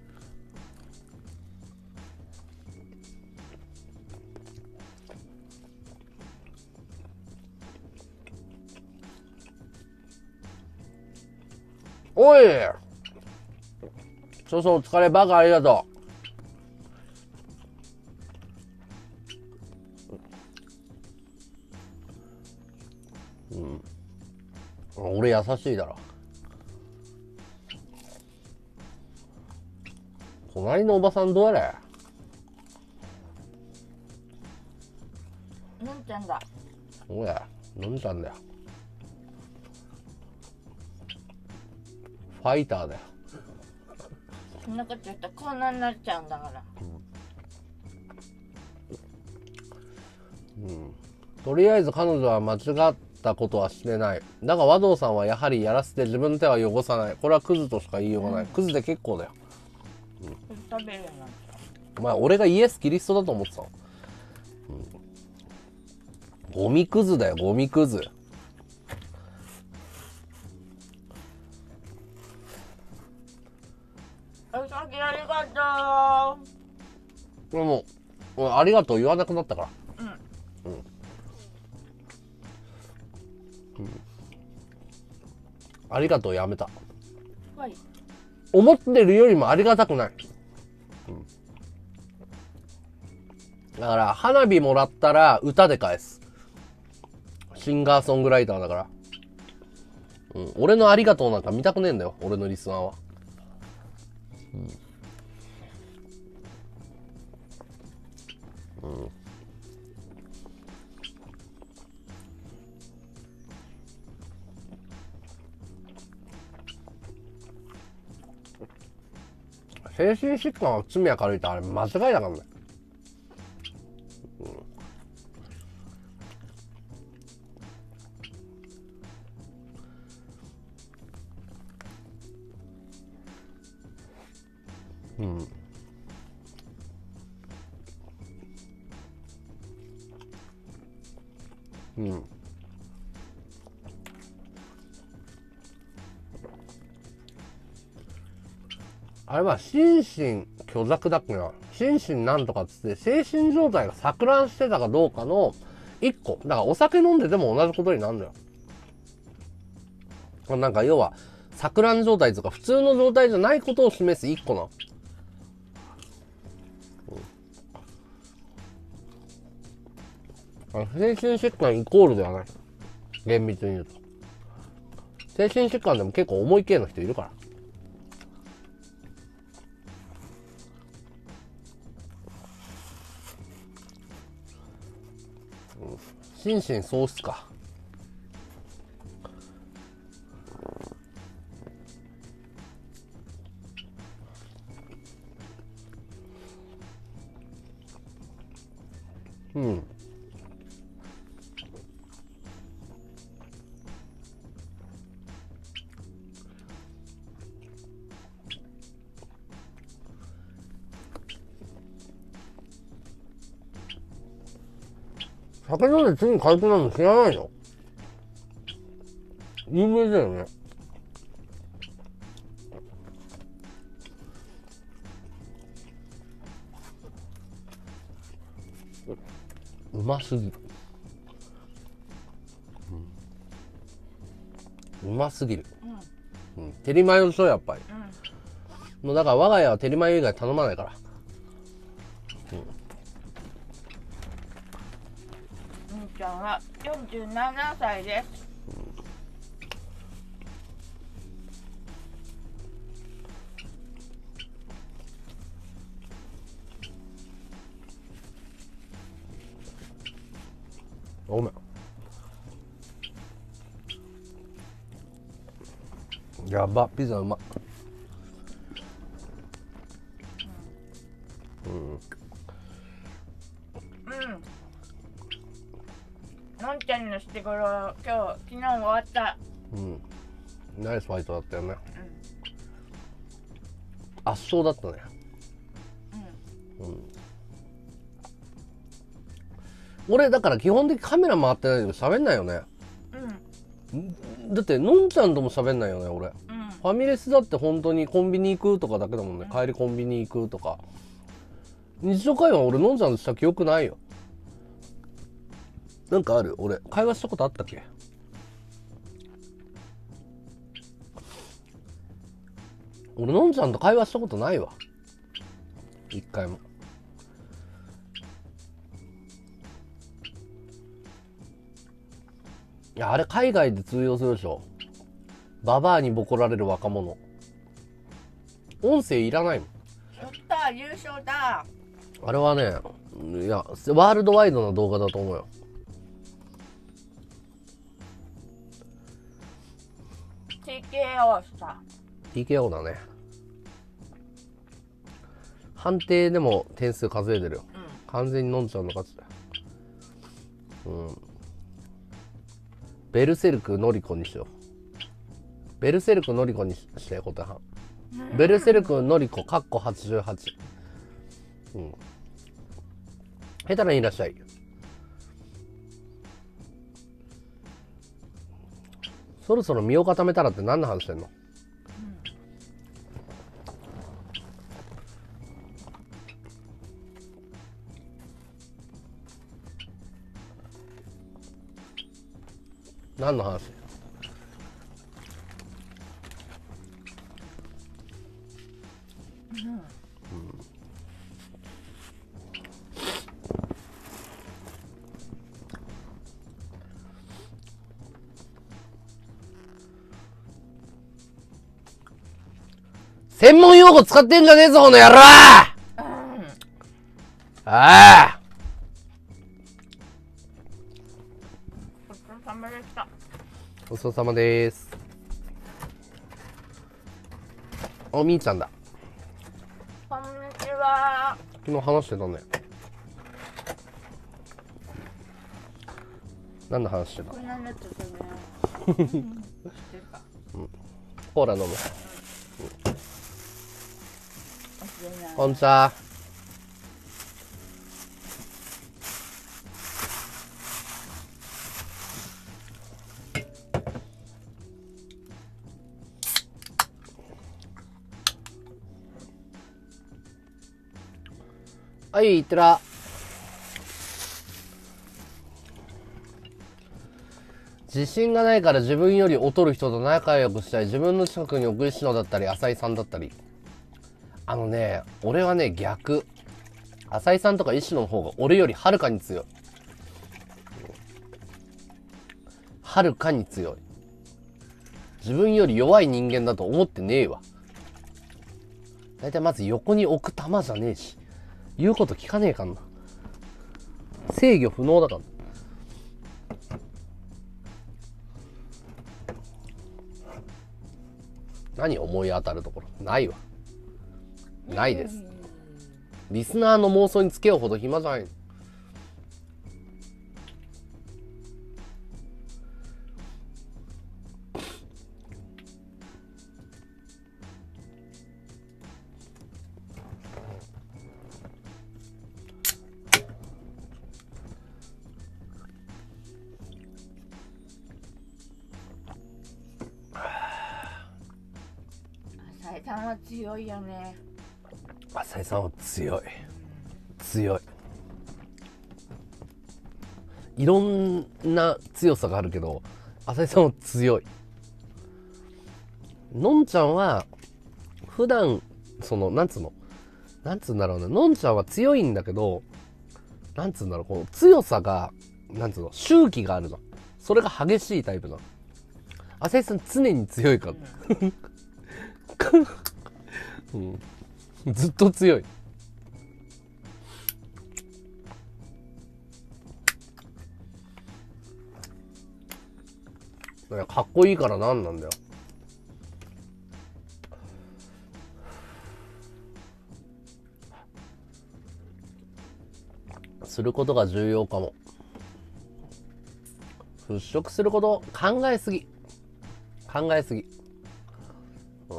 おい、そうそう、お疲れ、バカありがとう。うん。俺優しいだろ。隣のおばさんどうやれ。 のんちゃんだ。 おや、のんちゃんだよ。ファイターだよ。 そんなこと言ったらこんなになっちゃうんだから。 うん。うん、とりあえず彼女は間違ったことはしてない。だが和道さんはやはりやらせて自分の手は汚さない。これはクズとしか言いようがない。うん、クズで結構だよ。 うん、食べるようになった。 お前俺がイエスキリストだと思ってたの。うん、ゴミクズだよ、ゴミクズ。 お先ありがとう。 これもうありがとう言わなくなったから。うん。うん。うん、ありがとうやめた。 はい。 思ってるよりもありがたくない。うん、だから、花火もらったら歌で返す。シンガーソングライターだから。うん、俺のありがとうなんか見たくねえんだよ、俺のリスナーは。うん。うん。精神疾患は罪は軽いとあれ間違いだからね。うん。うん。うん。あれは心身虚弱だっけな。心身なんとかっつって精神状態が錯乱してたかどうかの一個。だからお酒飲んでても同じことになるんだよ。なんか要は錯乱状態とか普通の状態じゃないことを示す一個な。うん、精神疾患イコールではない。厳密に言うと。精神疾患でも結構重い系の人いるから。心神喪失か。うん。酒飲んで次に軽くなるの知らないの？有名だよね。うますぎる。うん、うますぎる。うん。うん、テリマヨでしょ、やっぱり。うん、もうだから我が家はテリマヨ以外頼まないから。うん。 みーちゃんはよんじゅうななさいです。 ごめん。やば、ピザうま。うん。うん。 うん。のんちゃんのしてごろ今日昨日終わった。 うん。ナイスファイトだったよね。 うん。 圧勝だったね。 うん。 うん。俺だから基本的にカメラ回ってないけど喋んないよね。 うん。 だってのんちゃんとも喋んないよね俺。 うん。 ファミレスだって本当にコンビニ行くとかだけだもんね。帰りコンビニ行くとか。日常会話俺のんちゃんとした記憶ないよ。なんかある？俺会話したことあったっけ？俺のんちゃんと会話したことないわ。一回も。いやあれ海外で通用するでしょ。ババアにボコられる若者。音声いらないもん。 やった優勝だ。 あれはね、いやワールドワイドな動画だと思うよ。 ティーケーオー した。 ティーケーオー だね。判定でも点数数えてるよ。うん、完全にのんちゃんの勝ちだよ。うん。ベルセルクのりこにしよう。ベルセルクのりこにして答えはん。ベルセルクのりこかっこはちじゅうはち。うん。下手なにいらっしゃい。そろそろ身を固めたらって何の話してんの？何の話？ 専門用語使ってんじゃねえぞ、この野郎。ああ。 ごちそうさまでした。 ごちそうさまです。あ、みーちゃんだ。 こんにちは。 昨日話してたね。何の話してた？ こんなのとね。 コーラ飲む。 うん、 こんにちは。はい、いってら。自信がないから自分より劣る人と仲良くしたい。自分の近くに奥石野だったり浅井さんだったり。あのね、俺はね逆。浅井さんとか石野の方が俺よりはるかに強い。はるかに強い。自分より弱い人間だと思ってねえわ。だいたいまず横に置く球じゃねえし、言うこと聞かねえかんな。制御不能だから。何思い当たるところないわ。ないです。リスナーの妄想につけようほど暇じゃない。 浅井さんは強いよね。 浅井さんは強い。強い。いろんな強さがあるけど、浅井さんは強い。のんちゃんは、普段、その、なんつうの、なんつうんだろうな、のんちゃんは強いんだけど、なんつうんだろう、この強さが、なんつうの、周期があるの。それが激しいタイプなの。浅井さん常に強いから。うん、ずっと強い。かっこいいからなんなんだよ。することが重要かも。払拭すること、考えすぎ。考えすぎ。うん。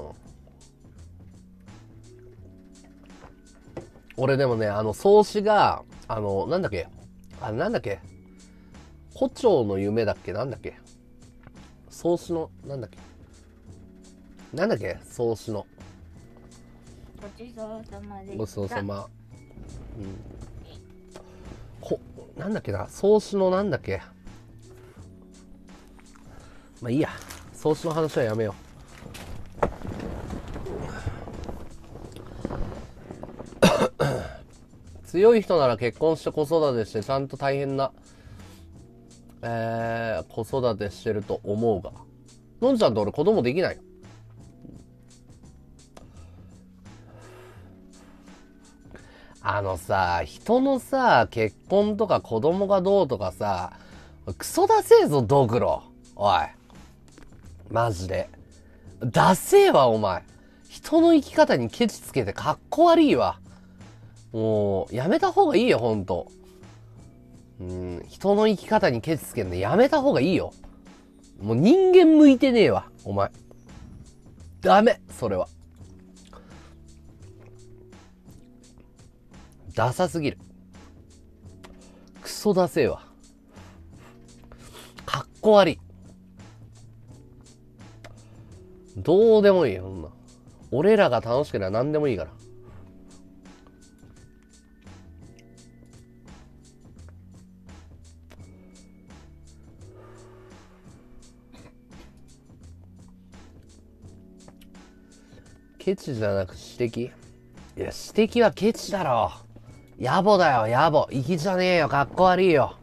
俺でもね、あの、創始が、あの、なんだっけ、あ、なんだっけ、胡蝶の夢だっけ、なんだっけ、創始の、なんだっけ、なんだっけ、創始の。 ごちそうさまでした。 ごちそうさま。うん。こ、なんだっけな、創始のなんだっけ。まあいいや、創始の話はやめよう。強い人なら結婚して子育てしてちゃんと大変な、えー、子育てしてると思うが、のんちゃんと俺子供できないよ。あのさ、人のさ、結婚とか子供がどうとかさ、クソダセえぞドクロ。おいマジでダセえわお前。人の生き方にケチつけてかっこ悪いわ。もうやめた方がいいよほんと。うん、人の生き方にケチつけるのやめた方がいいよ。もう人間向いてねえわお前。ダメそれは。ダサすぎる。クソダセえわ。かっこ悪い。どうでもいいよそんな。俺らが楽しければ何でもいいから。ケチじゃなく指摘。いや指摘はケチだろ。野暮だよ野暮。粋じゃねえよかっこ悪いよ。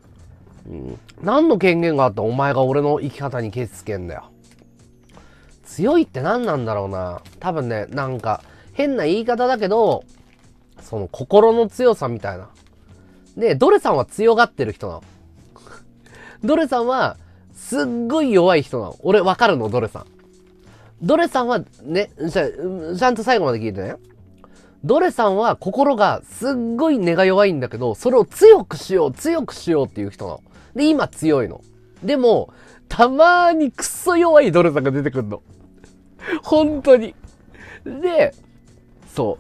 うん、何の権限があったお前が俺の生き方にケチつけんだよ。 強いって何なんだろうな。多分ね、なんか、変な言い方だけど、その心の強さみたいな。で、ドレさんは強がってる人なの。ドレさんは、すっごい弱い人なの。俺わかるの、ドレさん。ドレさんは、ね、じゃあ、ちゃんと最後まで聞いてね。ドレさんは心がすっごい根が弱いんだけど、それを強くしよう、強くしようっていう人なの。で、今強いの。でも、たまーにクソ弱いドレさんが出てくんの。本当に。で、そう。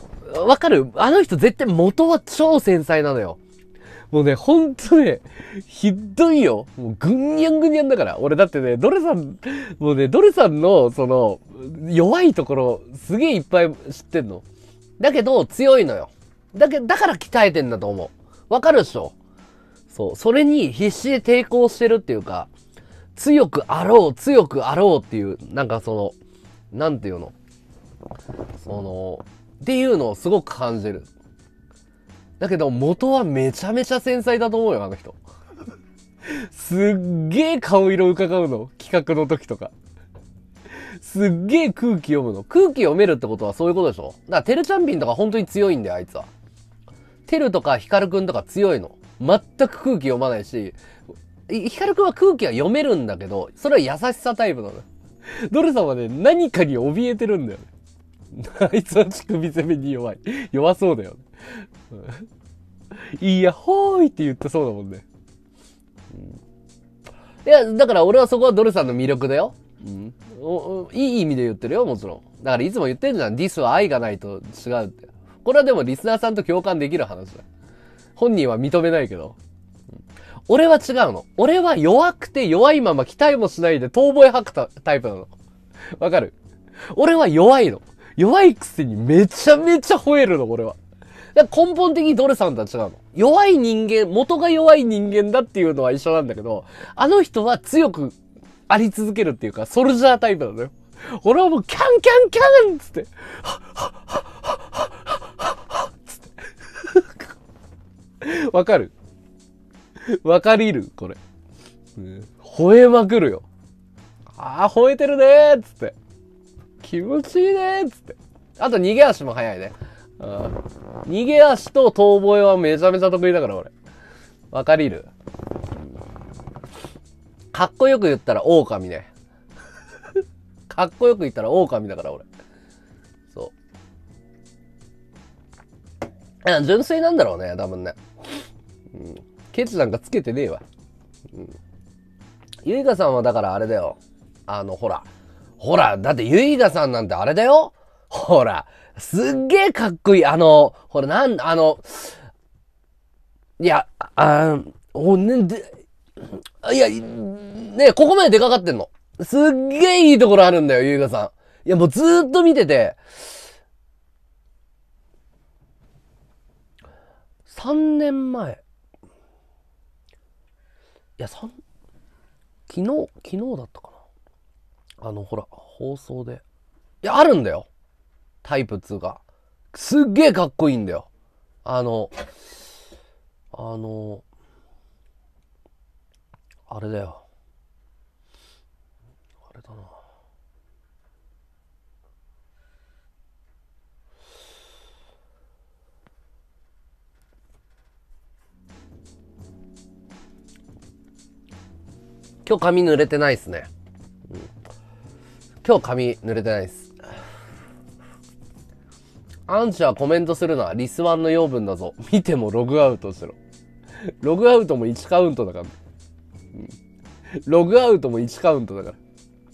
わかる？あの人絶対元は超繊細なのよ。もうね、ほんとね、ひどいよ。もうぐんにゃんぐにゃんだから。俺だってね、ドレさん、もうね、ドレさんの、その、弱いところ、すげえいっぱい知ってんの。だけど、強いのよ。だけ、だから鍛えてんだと思う。わかるでしょ？そう。それに必死で抵抗してるっていうか、強くあろう、強くあろうっていう、なんかその、なんていうの？その、っていうのをすごく感じる。だけど元はめちゃめちゃ繊細だと思うよ、あの人。すっげえ顔色伺うの。企画の時とか。すっげえ空気読むの。空気読めるってことはそういうことでしょ？だからテルチャンピンとか本当に強いんだよ、あいつは。テルとかヒカルくんとか強いの。全く空気読まないし、ヒカルくんは空気は読めるんだけど、それは優しさタイプなの。ドルさんはね、何かに怯えてるんだよね。あいつは乳首攻めに弱い。弱そうだよね。いや、ほーいって言ってそうだもんね。うん、いや、だから俺はそこはドルさんの魅力だよ。うん、おおいい意味で言ってるよ、もちろん。だからいつも言ってんじゃん。ディスは愛がないと違うって。これはでもリスナーさんと共感できる話だ。本人は認めないけど。うん、俺は違うの。俺は弱くて弱いまま期待もしないで遠吠え吐くタイプなの。わかる？俺は弱いの。弱いくせにめちゃめちゃ吠えるの、俺は。だから根本的にドレさんとは違うの。弱い人間、元が弱い人間だっていうのは一緒なんだけど、あの人は強くあり続けるっていうか、ソルジャータイプなのよ。俺はもうキャンキャンキャンつって、つって。わかる？わかりる？これ。うん、吠えまくるよ。ああ、吠えてるねーつって。気持ちいいねーつって。あと逃げ足も速いね。うん、逃げ足と遠吠えはめちゃめちゃ得意だから俺。わかりる？かっこよく言ったら狼ね。かっこよく言ったら狼だから俺。そう。いや、純粋なんだろうね、多分ね。うん。ケチなんかつけてねえわ。うん。ゆいかさんはだからあれだよ。あの、ほら。ほら、だってゆいかさんなんてあれだよ。ほら。すっげえかっこいい。あの、ほら、なん、あの、いや、あおね、で、いや、ね、ここまで出かかってんの。すっげえいいところあるんだよ、ゆうがさん。いや、もうずーっと見てて、さんねんまえ。いや、さん、昨日、昨日だったかな。あの、ほら、放送で。いや、あるんだよ。タイプツーが。すっげえかっこいいんだよ。あの、あの、あれだよ。あれだな。今日髪濡れてないっすね。うん、今日髪濡れてないっす。アンチはコメントするのはリスワンの養分だぞ。見てもログアウトしろ。ログアウトもいちカウントだから。うん、ログアウトもいちカウントだから。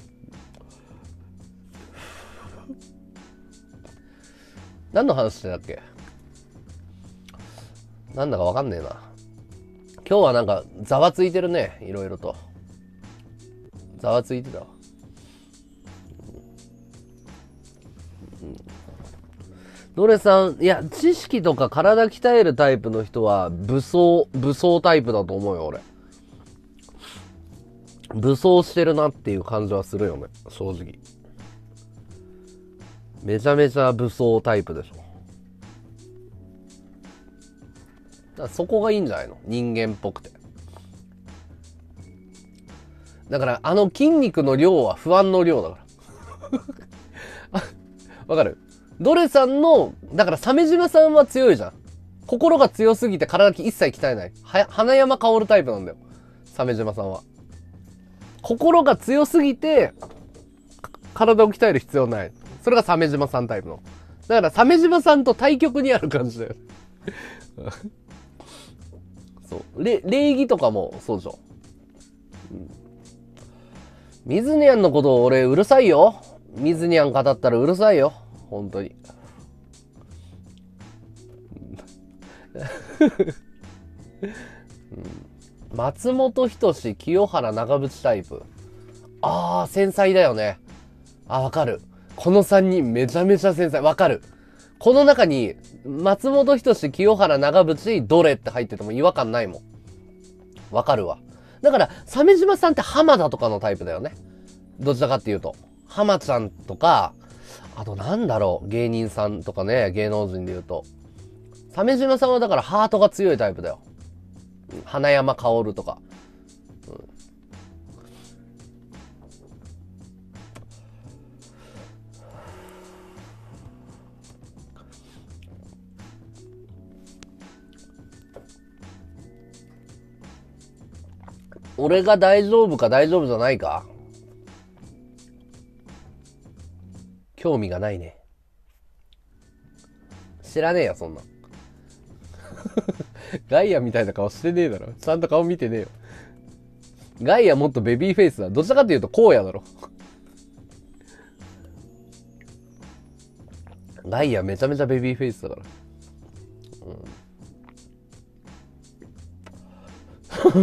何の話してたっけ？なんだかわかんねえな。今日はなんかざわついてるね。いろいろと。ざわついてたわ。ドレさん、いや、知識とか体鍛えるタイプの人は武装、武装タイプだと思うよ、俺。武装してるなっていう感じはするよね、正直。めちゃめちゃ武装タイプでしょ。だからそこがいいんじゃないの？人間っぽくて。だからあの筋肉の量は不安の量だから。 わかる？ドレさんの、だから鮫島さんは強いじゃん。心が強すぎて体一切鍛えない。は、花山薫タイプなんだよ。鮫島さんは。心が強すぎて、体を鍛える必要ない。それが鮫島さんタイプの。だから鮫島さんと対極にある感じだよ。そう。礼儀とかもそうでしょ。うん、水にゃんのことを俺うるさいよ。水にゃん語ったらうるさいよ。本当に。うん、松本人志、清原長渕タイプ。あー、繊細だよね。あ、わかる。このさんにんめちゃめちゃ繊細。わかる。この中に、松本人志、清原長渕、どれって入ってても違和感ないもん。わかるわ。だから、鮫島さんって浜田とかのタイプだよね。どちらかっていうと。浜ちゃんとか、あとなんだろう、芸人さんとかね、芸能人で言うと。鮫島さんはだからハートが強いタイプだよ。花山薫とか。うん、俺が大丈夫か大丈夫じゃないか。興味がないね。知らねえよ、そんな。ガイアみたいな顔してねえだろ。ちゃんと顔見てねえよ。ガイアもっとベビーフェイスだ。どちらかっていうと荒野だろ。ガイアめちゃめちゃベビーフェイスだから。うん。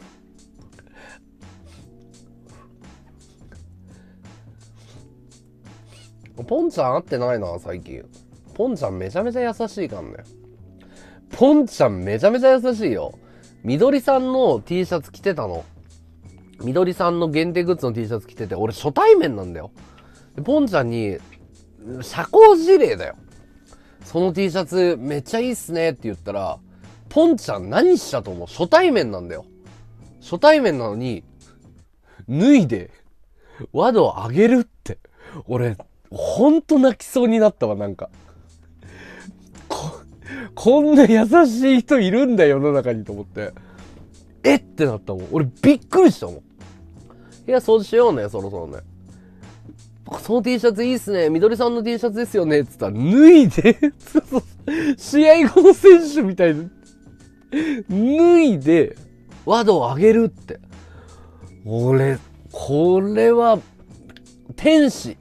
ポンちゃん会ってないな、最近。ポンちゃんめちゃめちゃ優しいからね。ポンちゃんめちゃめちゃ優しいよ。みどりさんの T シャツ着てたの。みどりさんの限定グッズの T シャツ着てて、俺初対面なんだよ。ポンちゃんに、社交辞令だよ。その T シャツめっちゃいいっすねって言ったら、ポンちゃん何したと思う？初対面なんだよ。初対面なのに、脱いで、ワドを上げるって。俺、ほんと泣きそうになったわ、なんか。こ、こんな優しい人いるんだよ、世の中にと思って。えってなったもん。俺びっくりしたもん。部屋掃除しようね、そろそろね。その T シャツいいっすね。みどりさんの T シャツですよね。つったら、脱いで、試合後の選手みたいに、脱いで、ワドを上げるって。俺、これは、天使。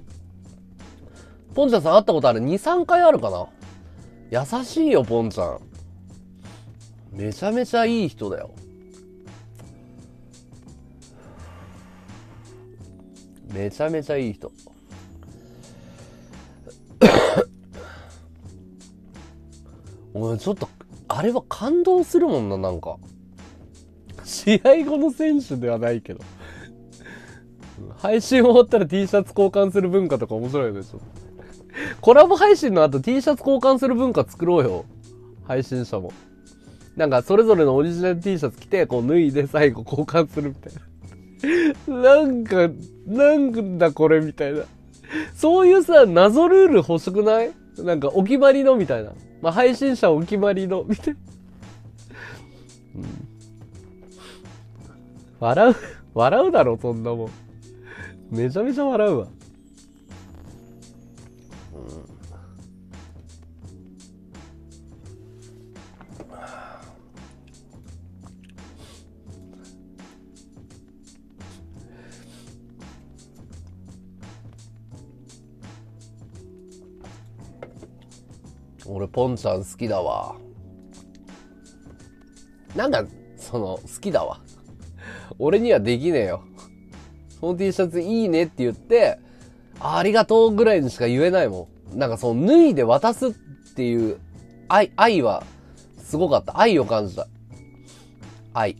ポンちゃんさん会ったことある？ に、さんかいあるかな？優しいよ、ポンちゃん。めちゃめちゃいい人だよ。めちゃめちゃいい人。俺ちょっと、あれは感動するもんな、なんか。試合後の選手ではないけど。配信終わったら T シャツ交換する文化とか面白いよね、ちょっと。コラボ配信の後 T シャツ交換する文化作ろうよ。配信者も。なんかそれぞれのオリジナル T シャツ着て、こう脱いで最後交換するみたいな。なんか、なんだこれみたいな。そういうさ、謎ルール欲しくない？なんかお決まりのみたいな。まあ配信者お決まりのみたいな。うん、笑う、笑うだろ、そんなもん。めちゃめちゃ笑うわ。俺ポンちゃん好きだわ。なんかその好きだわ。俺にはできねえよ。その T シャツいいねって言って、あ, ありがとうぐらいにしか言えないもん。なんかその脱いで渡すっていう愛、愛はすごかった。愛を感じた。愛。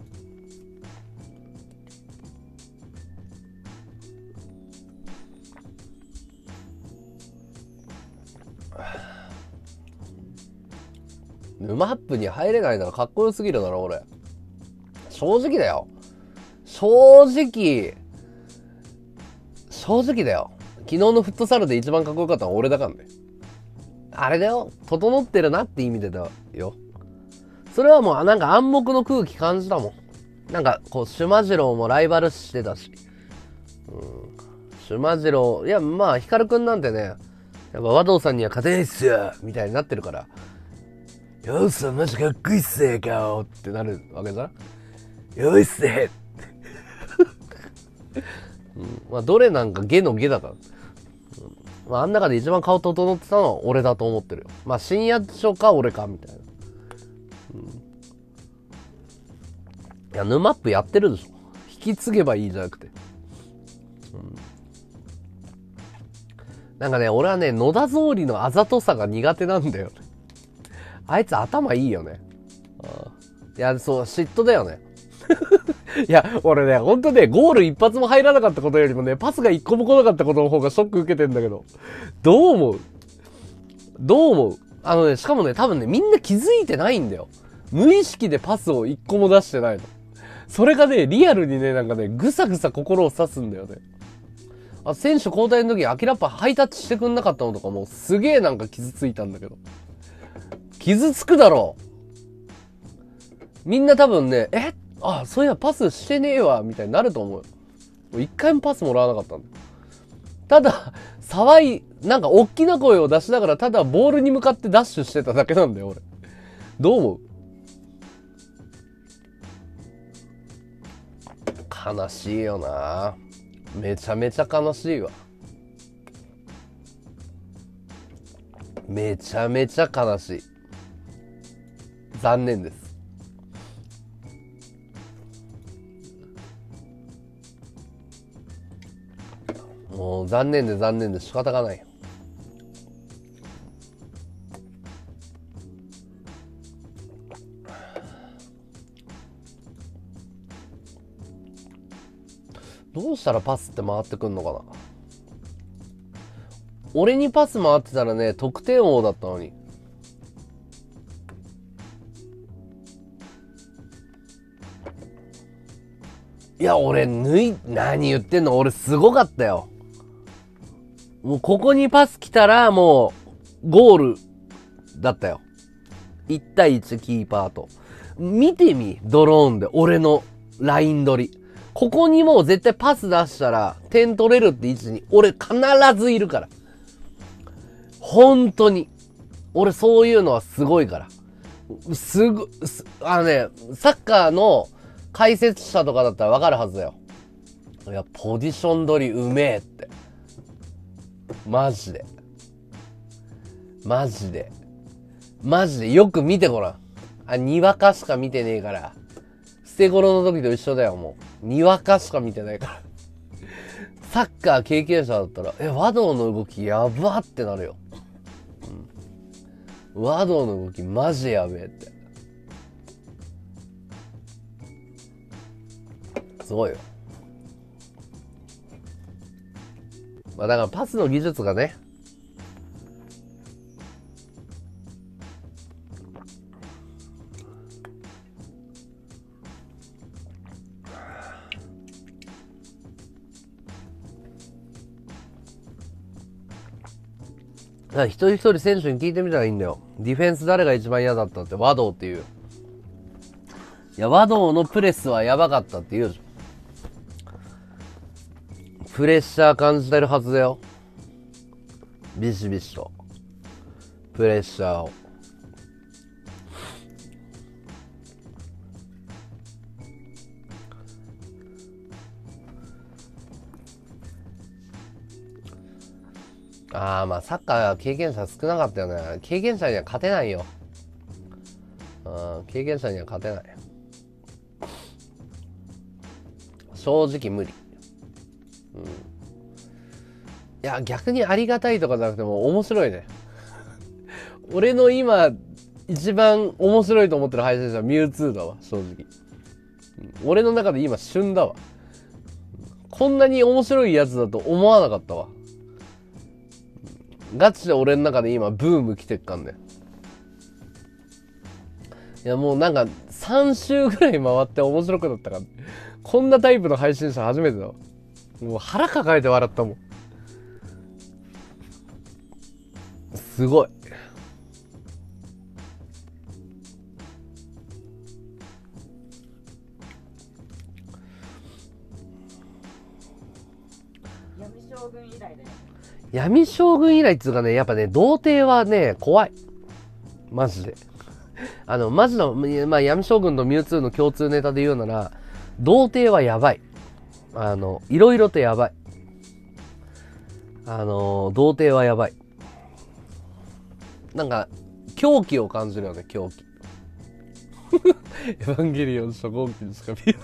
沼アップに入れないならかっこよすぎるだろ、俺。正直だよ。正直、正直だよ。 日のフットサルで一番かっこよかったのは俺だからね。あれだよ。整ってるなって意味でだよ。それはもうなんか暗黙の空気感じたもん。なんかこう、シュマジローもライバル視してたし。うん。シュマジロー、いやまあ、ヒカルくんなんてね、やっぱ和道さんには勝てないっすよみたいになってるから、よっさんマジかっこいいっすね顔ってなるわけじゃん。よいっすねうん、まあどれなんかゲのゲだから、うん、まああん中で一番顔整ってたのは俺だと思ってるよ。まあ深夜書か俺かみたいな、うん、いや沼ップやってるでしょ。引き継げばいいじゃなくて、うん、なんかね俺はね野田草履のあざとさが苦手なんだよね。あいつ頭いいよね。あいやそう嫉妬だよねいや、俺ね、ほんとね、ゴール一発も入らなかったことよりもね、パスが一個も来なかったことの方がショック受けてんだけど。どう思うどう思うあのね、しかもね、多分ね、みんな気づいてないんだよ。無意識でパスを一個も出してないの。それがね、リアルにね、なんかね、ぐさぐさ心を刺すんだよね。あ、選手交代の時、アキラッパハイタッチしてくんなかったのとかもうすげえなんか傷ついたんだけど。傷つくだろう。みんな多分ね、えあ、そういやパスしてねえわ、みたいになると思うよ。もう一回もパスもらわなかったんだ。ただ、騒い、なんか大きな声を出しながら、ただボールに向かってダッシュしてただけなんだよ、俺。どう思う？悲しいよな。めちゃめちゃ悲しいわ。めちゃめちゃ悲しい。残念です。もう残念で残念で仕方がないよ。どうしたらパスって回ってくんのかな。俺にパス回ってたらね、得点王だったのに。いや、俺、抜い、何言ってんの？俺すごかったよ。もうここにパス来たらもうゴールだったよ。いち対いちキーパーと。見てみ、ドローンで俺のライン取り。ここにもう絶対パス出したら点取れるって位置に俺必ずいるから。本当に。俺そういうのはすごいから。すぐ、す、あのね、サッカーの解説者とかだったらわかるはずだよ。いや、ポジション取りうめえって。マジで。マジで。マジでよく見てごらん。あ、にわかしか見てねえから。捨て頃の時と一緒だよ、もう。にわかしか見てないから。サッカー経験者だったら、え、和道の動きやばってなるよ。うん、和道の動きマジやべえって。すごいよ。まあだからパスの技術がね、だから一人一人選手に聞いてみたらいいんだよ。ディフェンス誰が一番嫌だったって和道っていう。いや、和道のプレスはやばかったって言うじゃん。プレッシャー感じてるはずだよ。ビシビシと。プレッシャーを。ああ、まあサッカー経験者少なかったよね。経験者には勝てないよ。うん、経験者には勝てない。正直無理。うん。いや、逆にありがたいとかじゃなくても面白いね。俺の今、一番面白いと思ってる配信者はミュウツーだわ、正直。うん、俺の中で今旬だわ。こんなに面白いやつだと思わなかったわ。ガチで俺の中で今ブーム来てっかんね。いやもうなんかさん週ぐらい回って面白くなったから、こんなタイプの配信者初めてだわ。もう腹抱えて笑ったもん。 すごい。 闇将軍以来だよ。 闇将軍以来っつうかね、やっぱね、童貞はね、怖い。マジで。あの、マジの、まあ、闇将軍とミュウツーの共通ネタで言うなら、童貞はやばい。あの、いろいろとやばい。あの、童貞はやばい。なんか、狂気を感じるよね、狂気。エヴァンゲリオン初号機にしか見えない。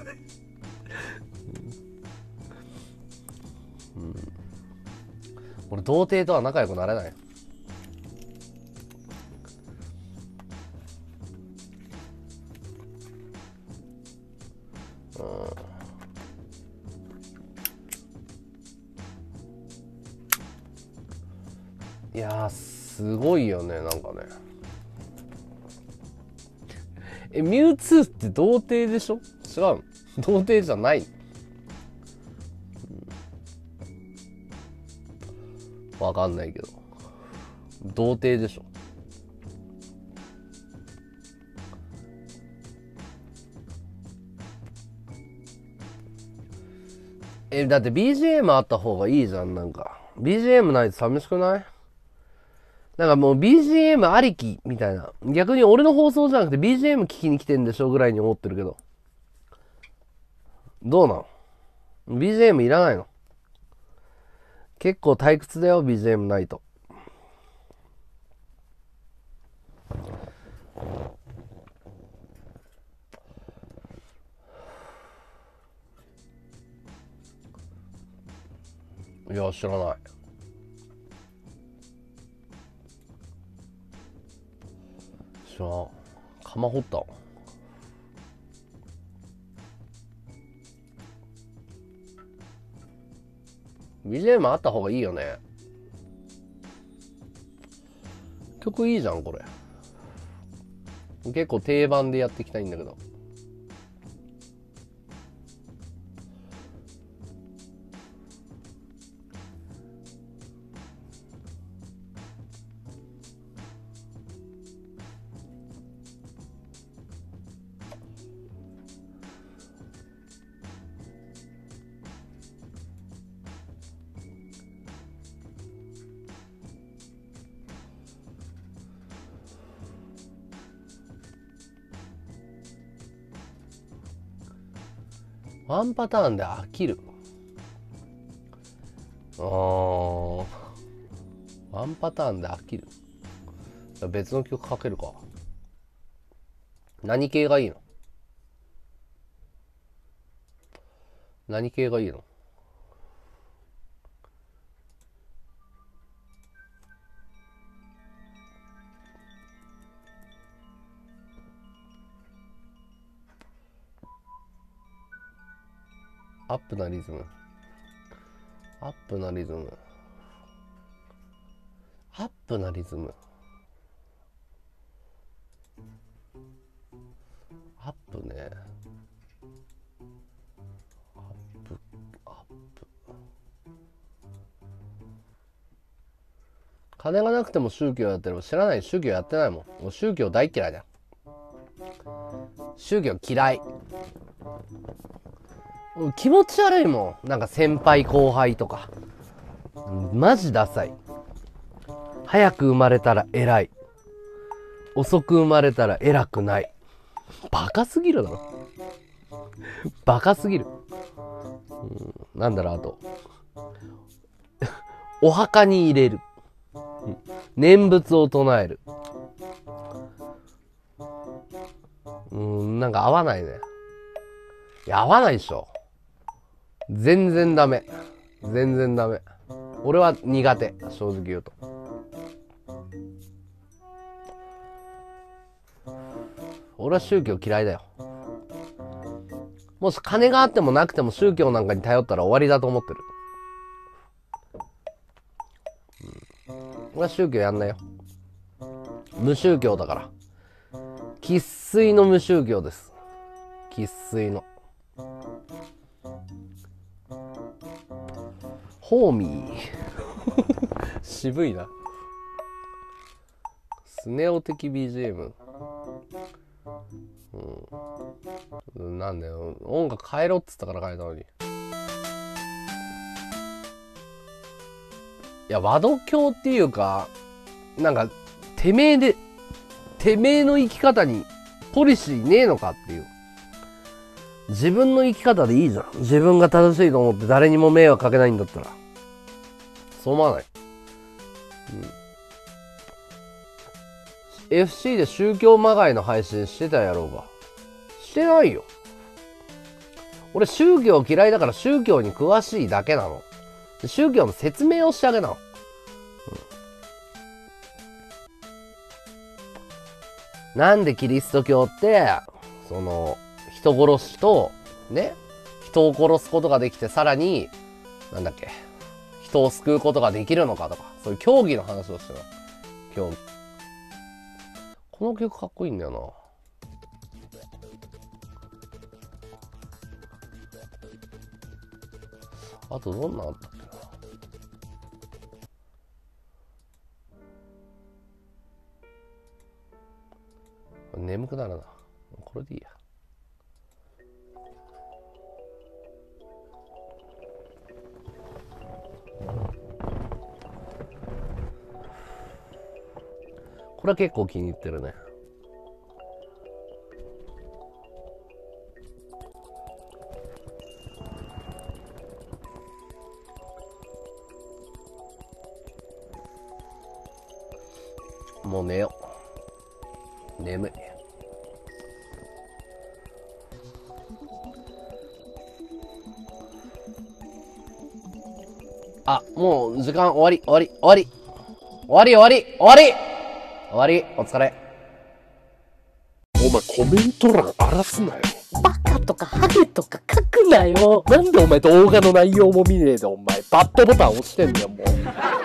うん、俺、童貞とは仲良くなれない。いやー、すごいよね、なんかね。え、ミュウツーって童貞でしょ？違うの？童貞じゃない。うん、わかんないけど。童貞でしょ。え、だって ビージーエム あった方がいいじゃん、なんか。ビージーエム ないと寂しくない？なんかもう ビージーエム ありきみたいな。逆に俺の放送じゃなくて ビージーエム 聞きに来てんでしょぐらいに思ってるけど。どうなの？ ビージーエム いらないの？結構退屈だよ、ビージーエム ないと。いや、知らない。知らん。釜掘った。ビージーエム あった方がいいよね。曲いいじゃん、これ。結構定番でやっていきたいんだけど。ワンパターンで飽きる。あー。ワンパターンで飽きる。別の曲かけるか。何系がいいの？何系がいいの？アップなリズム。アップなリズム。アップなリズム。アップね。アップ、アップ。金がなくても宗教やってる。知らない。宗教やってないもん。もう宗教大嫌いだよ。宗教嫌い。気持ち悪いもん。なんか先輩後輩とか。マジダサい。早く生まれたら偉い。遅く生まれたら偉くない。バカすぎるだろ。バカすぎる。うん、なんだろう、あと。お墓に入れる。念仏を唱える。うん、なんか合わないね。いや、合わないでしょ。全然ダメ。全然ダメ。俺は苦手。正直言うと。俺は宗教嫌いだよ。もし金があってもなくても宗教なんかに頼ったら終わりだと思ってる。うん、俺は宗教やんないよ。無宗教だから。生粋の無宗教です。生粋の。ホーミー。渋いな。 スネオ的 ビージーエム。うん。なんだよ。音楽変えろっつったから変えたのに。いや、和道教っていうか、なんか、てめえで、てめえの生き方にポリシーねえのかっていう。自分の生き方でいいじゃん。自分が正しいと思って誰にも迷惑かけないんだったら。そう思わない。うん。エフシー で宗教まがいの配信してたやろうが。してないよ。俺宗教嫌いだから宗教に詳しいだけなの。宗教の説明をしてあげなの。うん、なんでキリスト教って、その、人殺しと、ね、人を殺すことができて、さらに、なんだっけ、人を救うことができるのかとか、そういう競技の話をしてるの。競技。この曲かっこいいんだよな。あとどんなあったっけな。眠くなるな。これでいいや。これは結構気に入ってるね。もう寝よう。眠い。あ、もう時間終わり、終わり、終わり。終わり、終わり、終わり終わり、お疲れ。 お前コメント欄荒らすなよ。 バカとかハゲとか書くなよ。 なんでお前動画の内容も見ねえでお前バッドボタン押してんだよもう。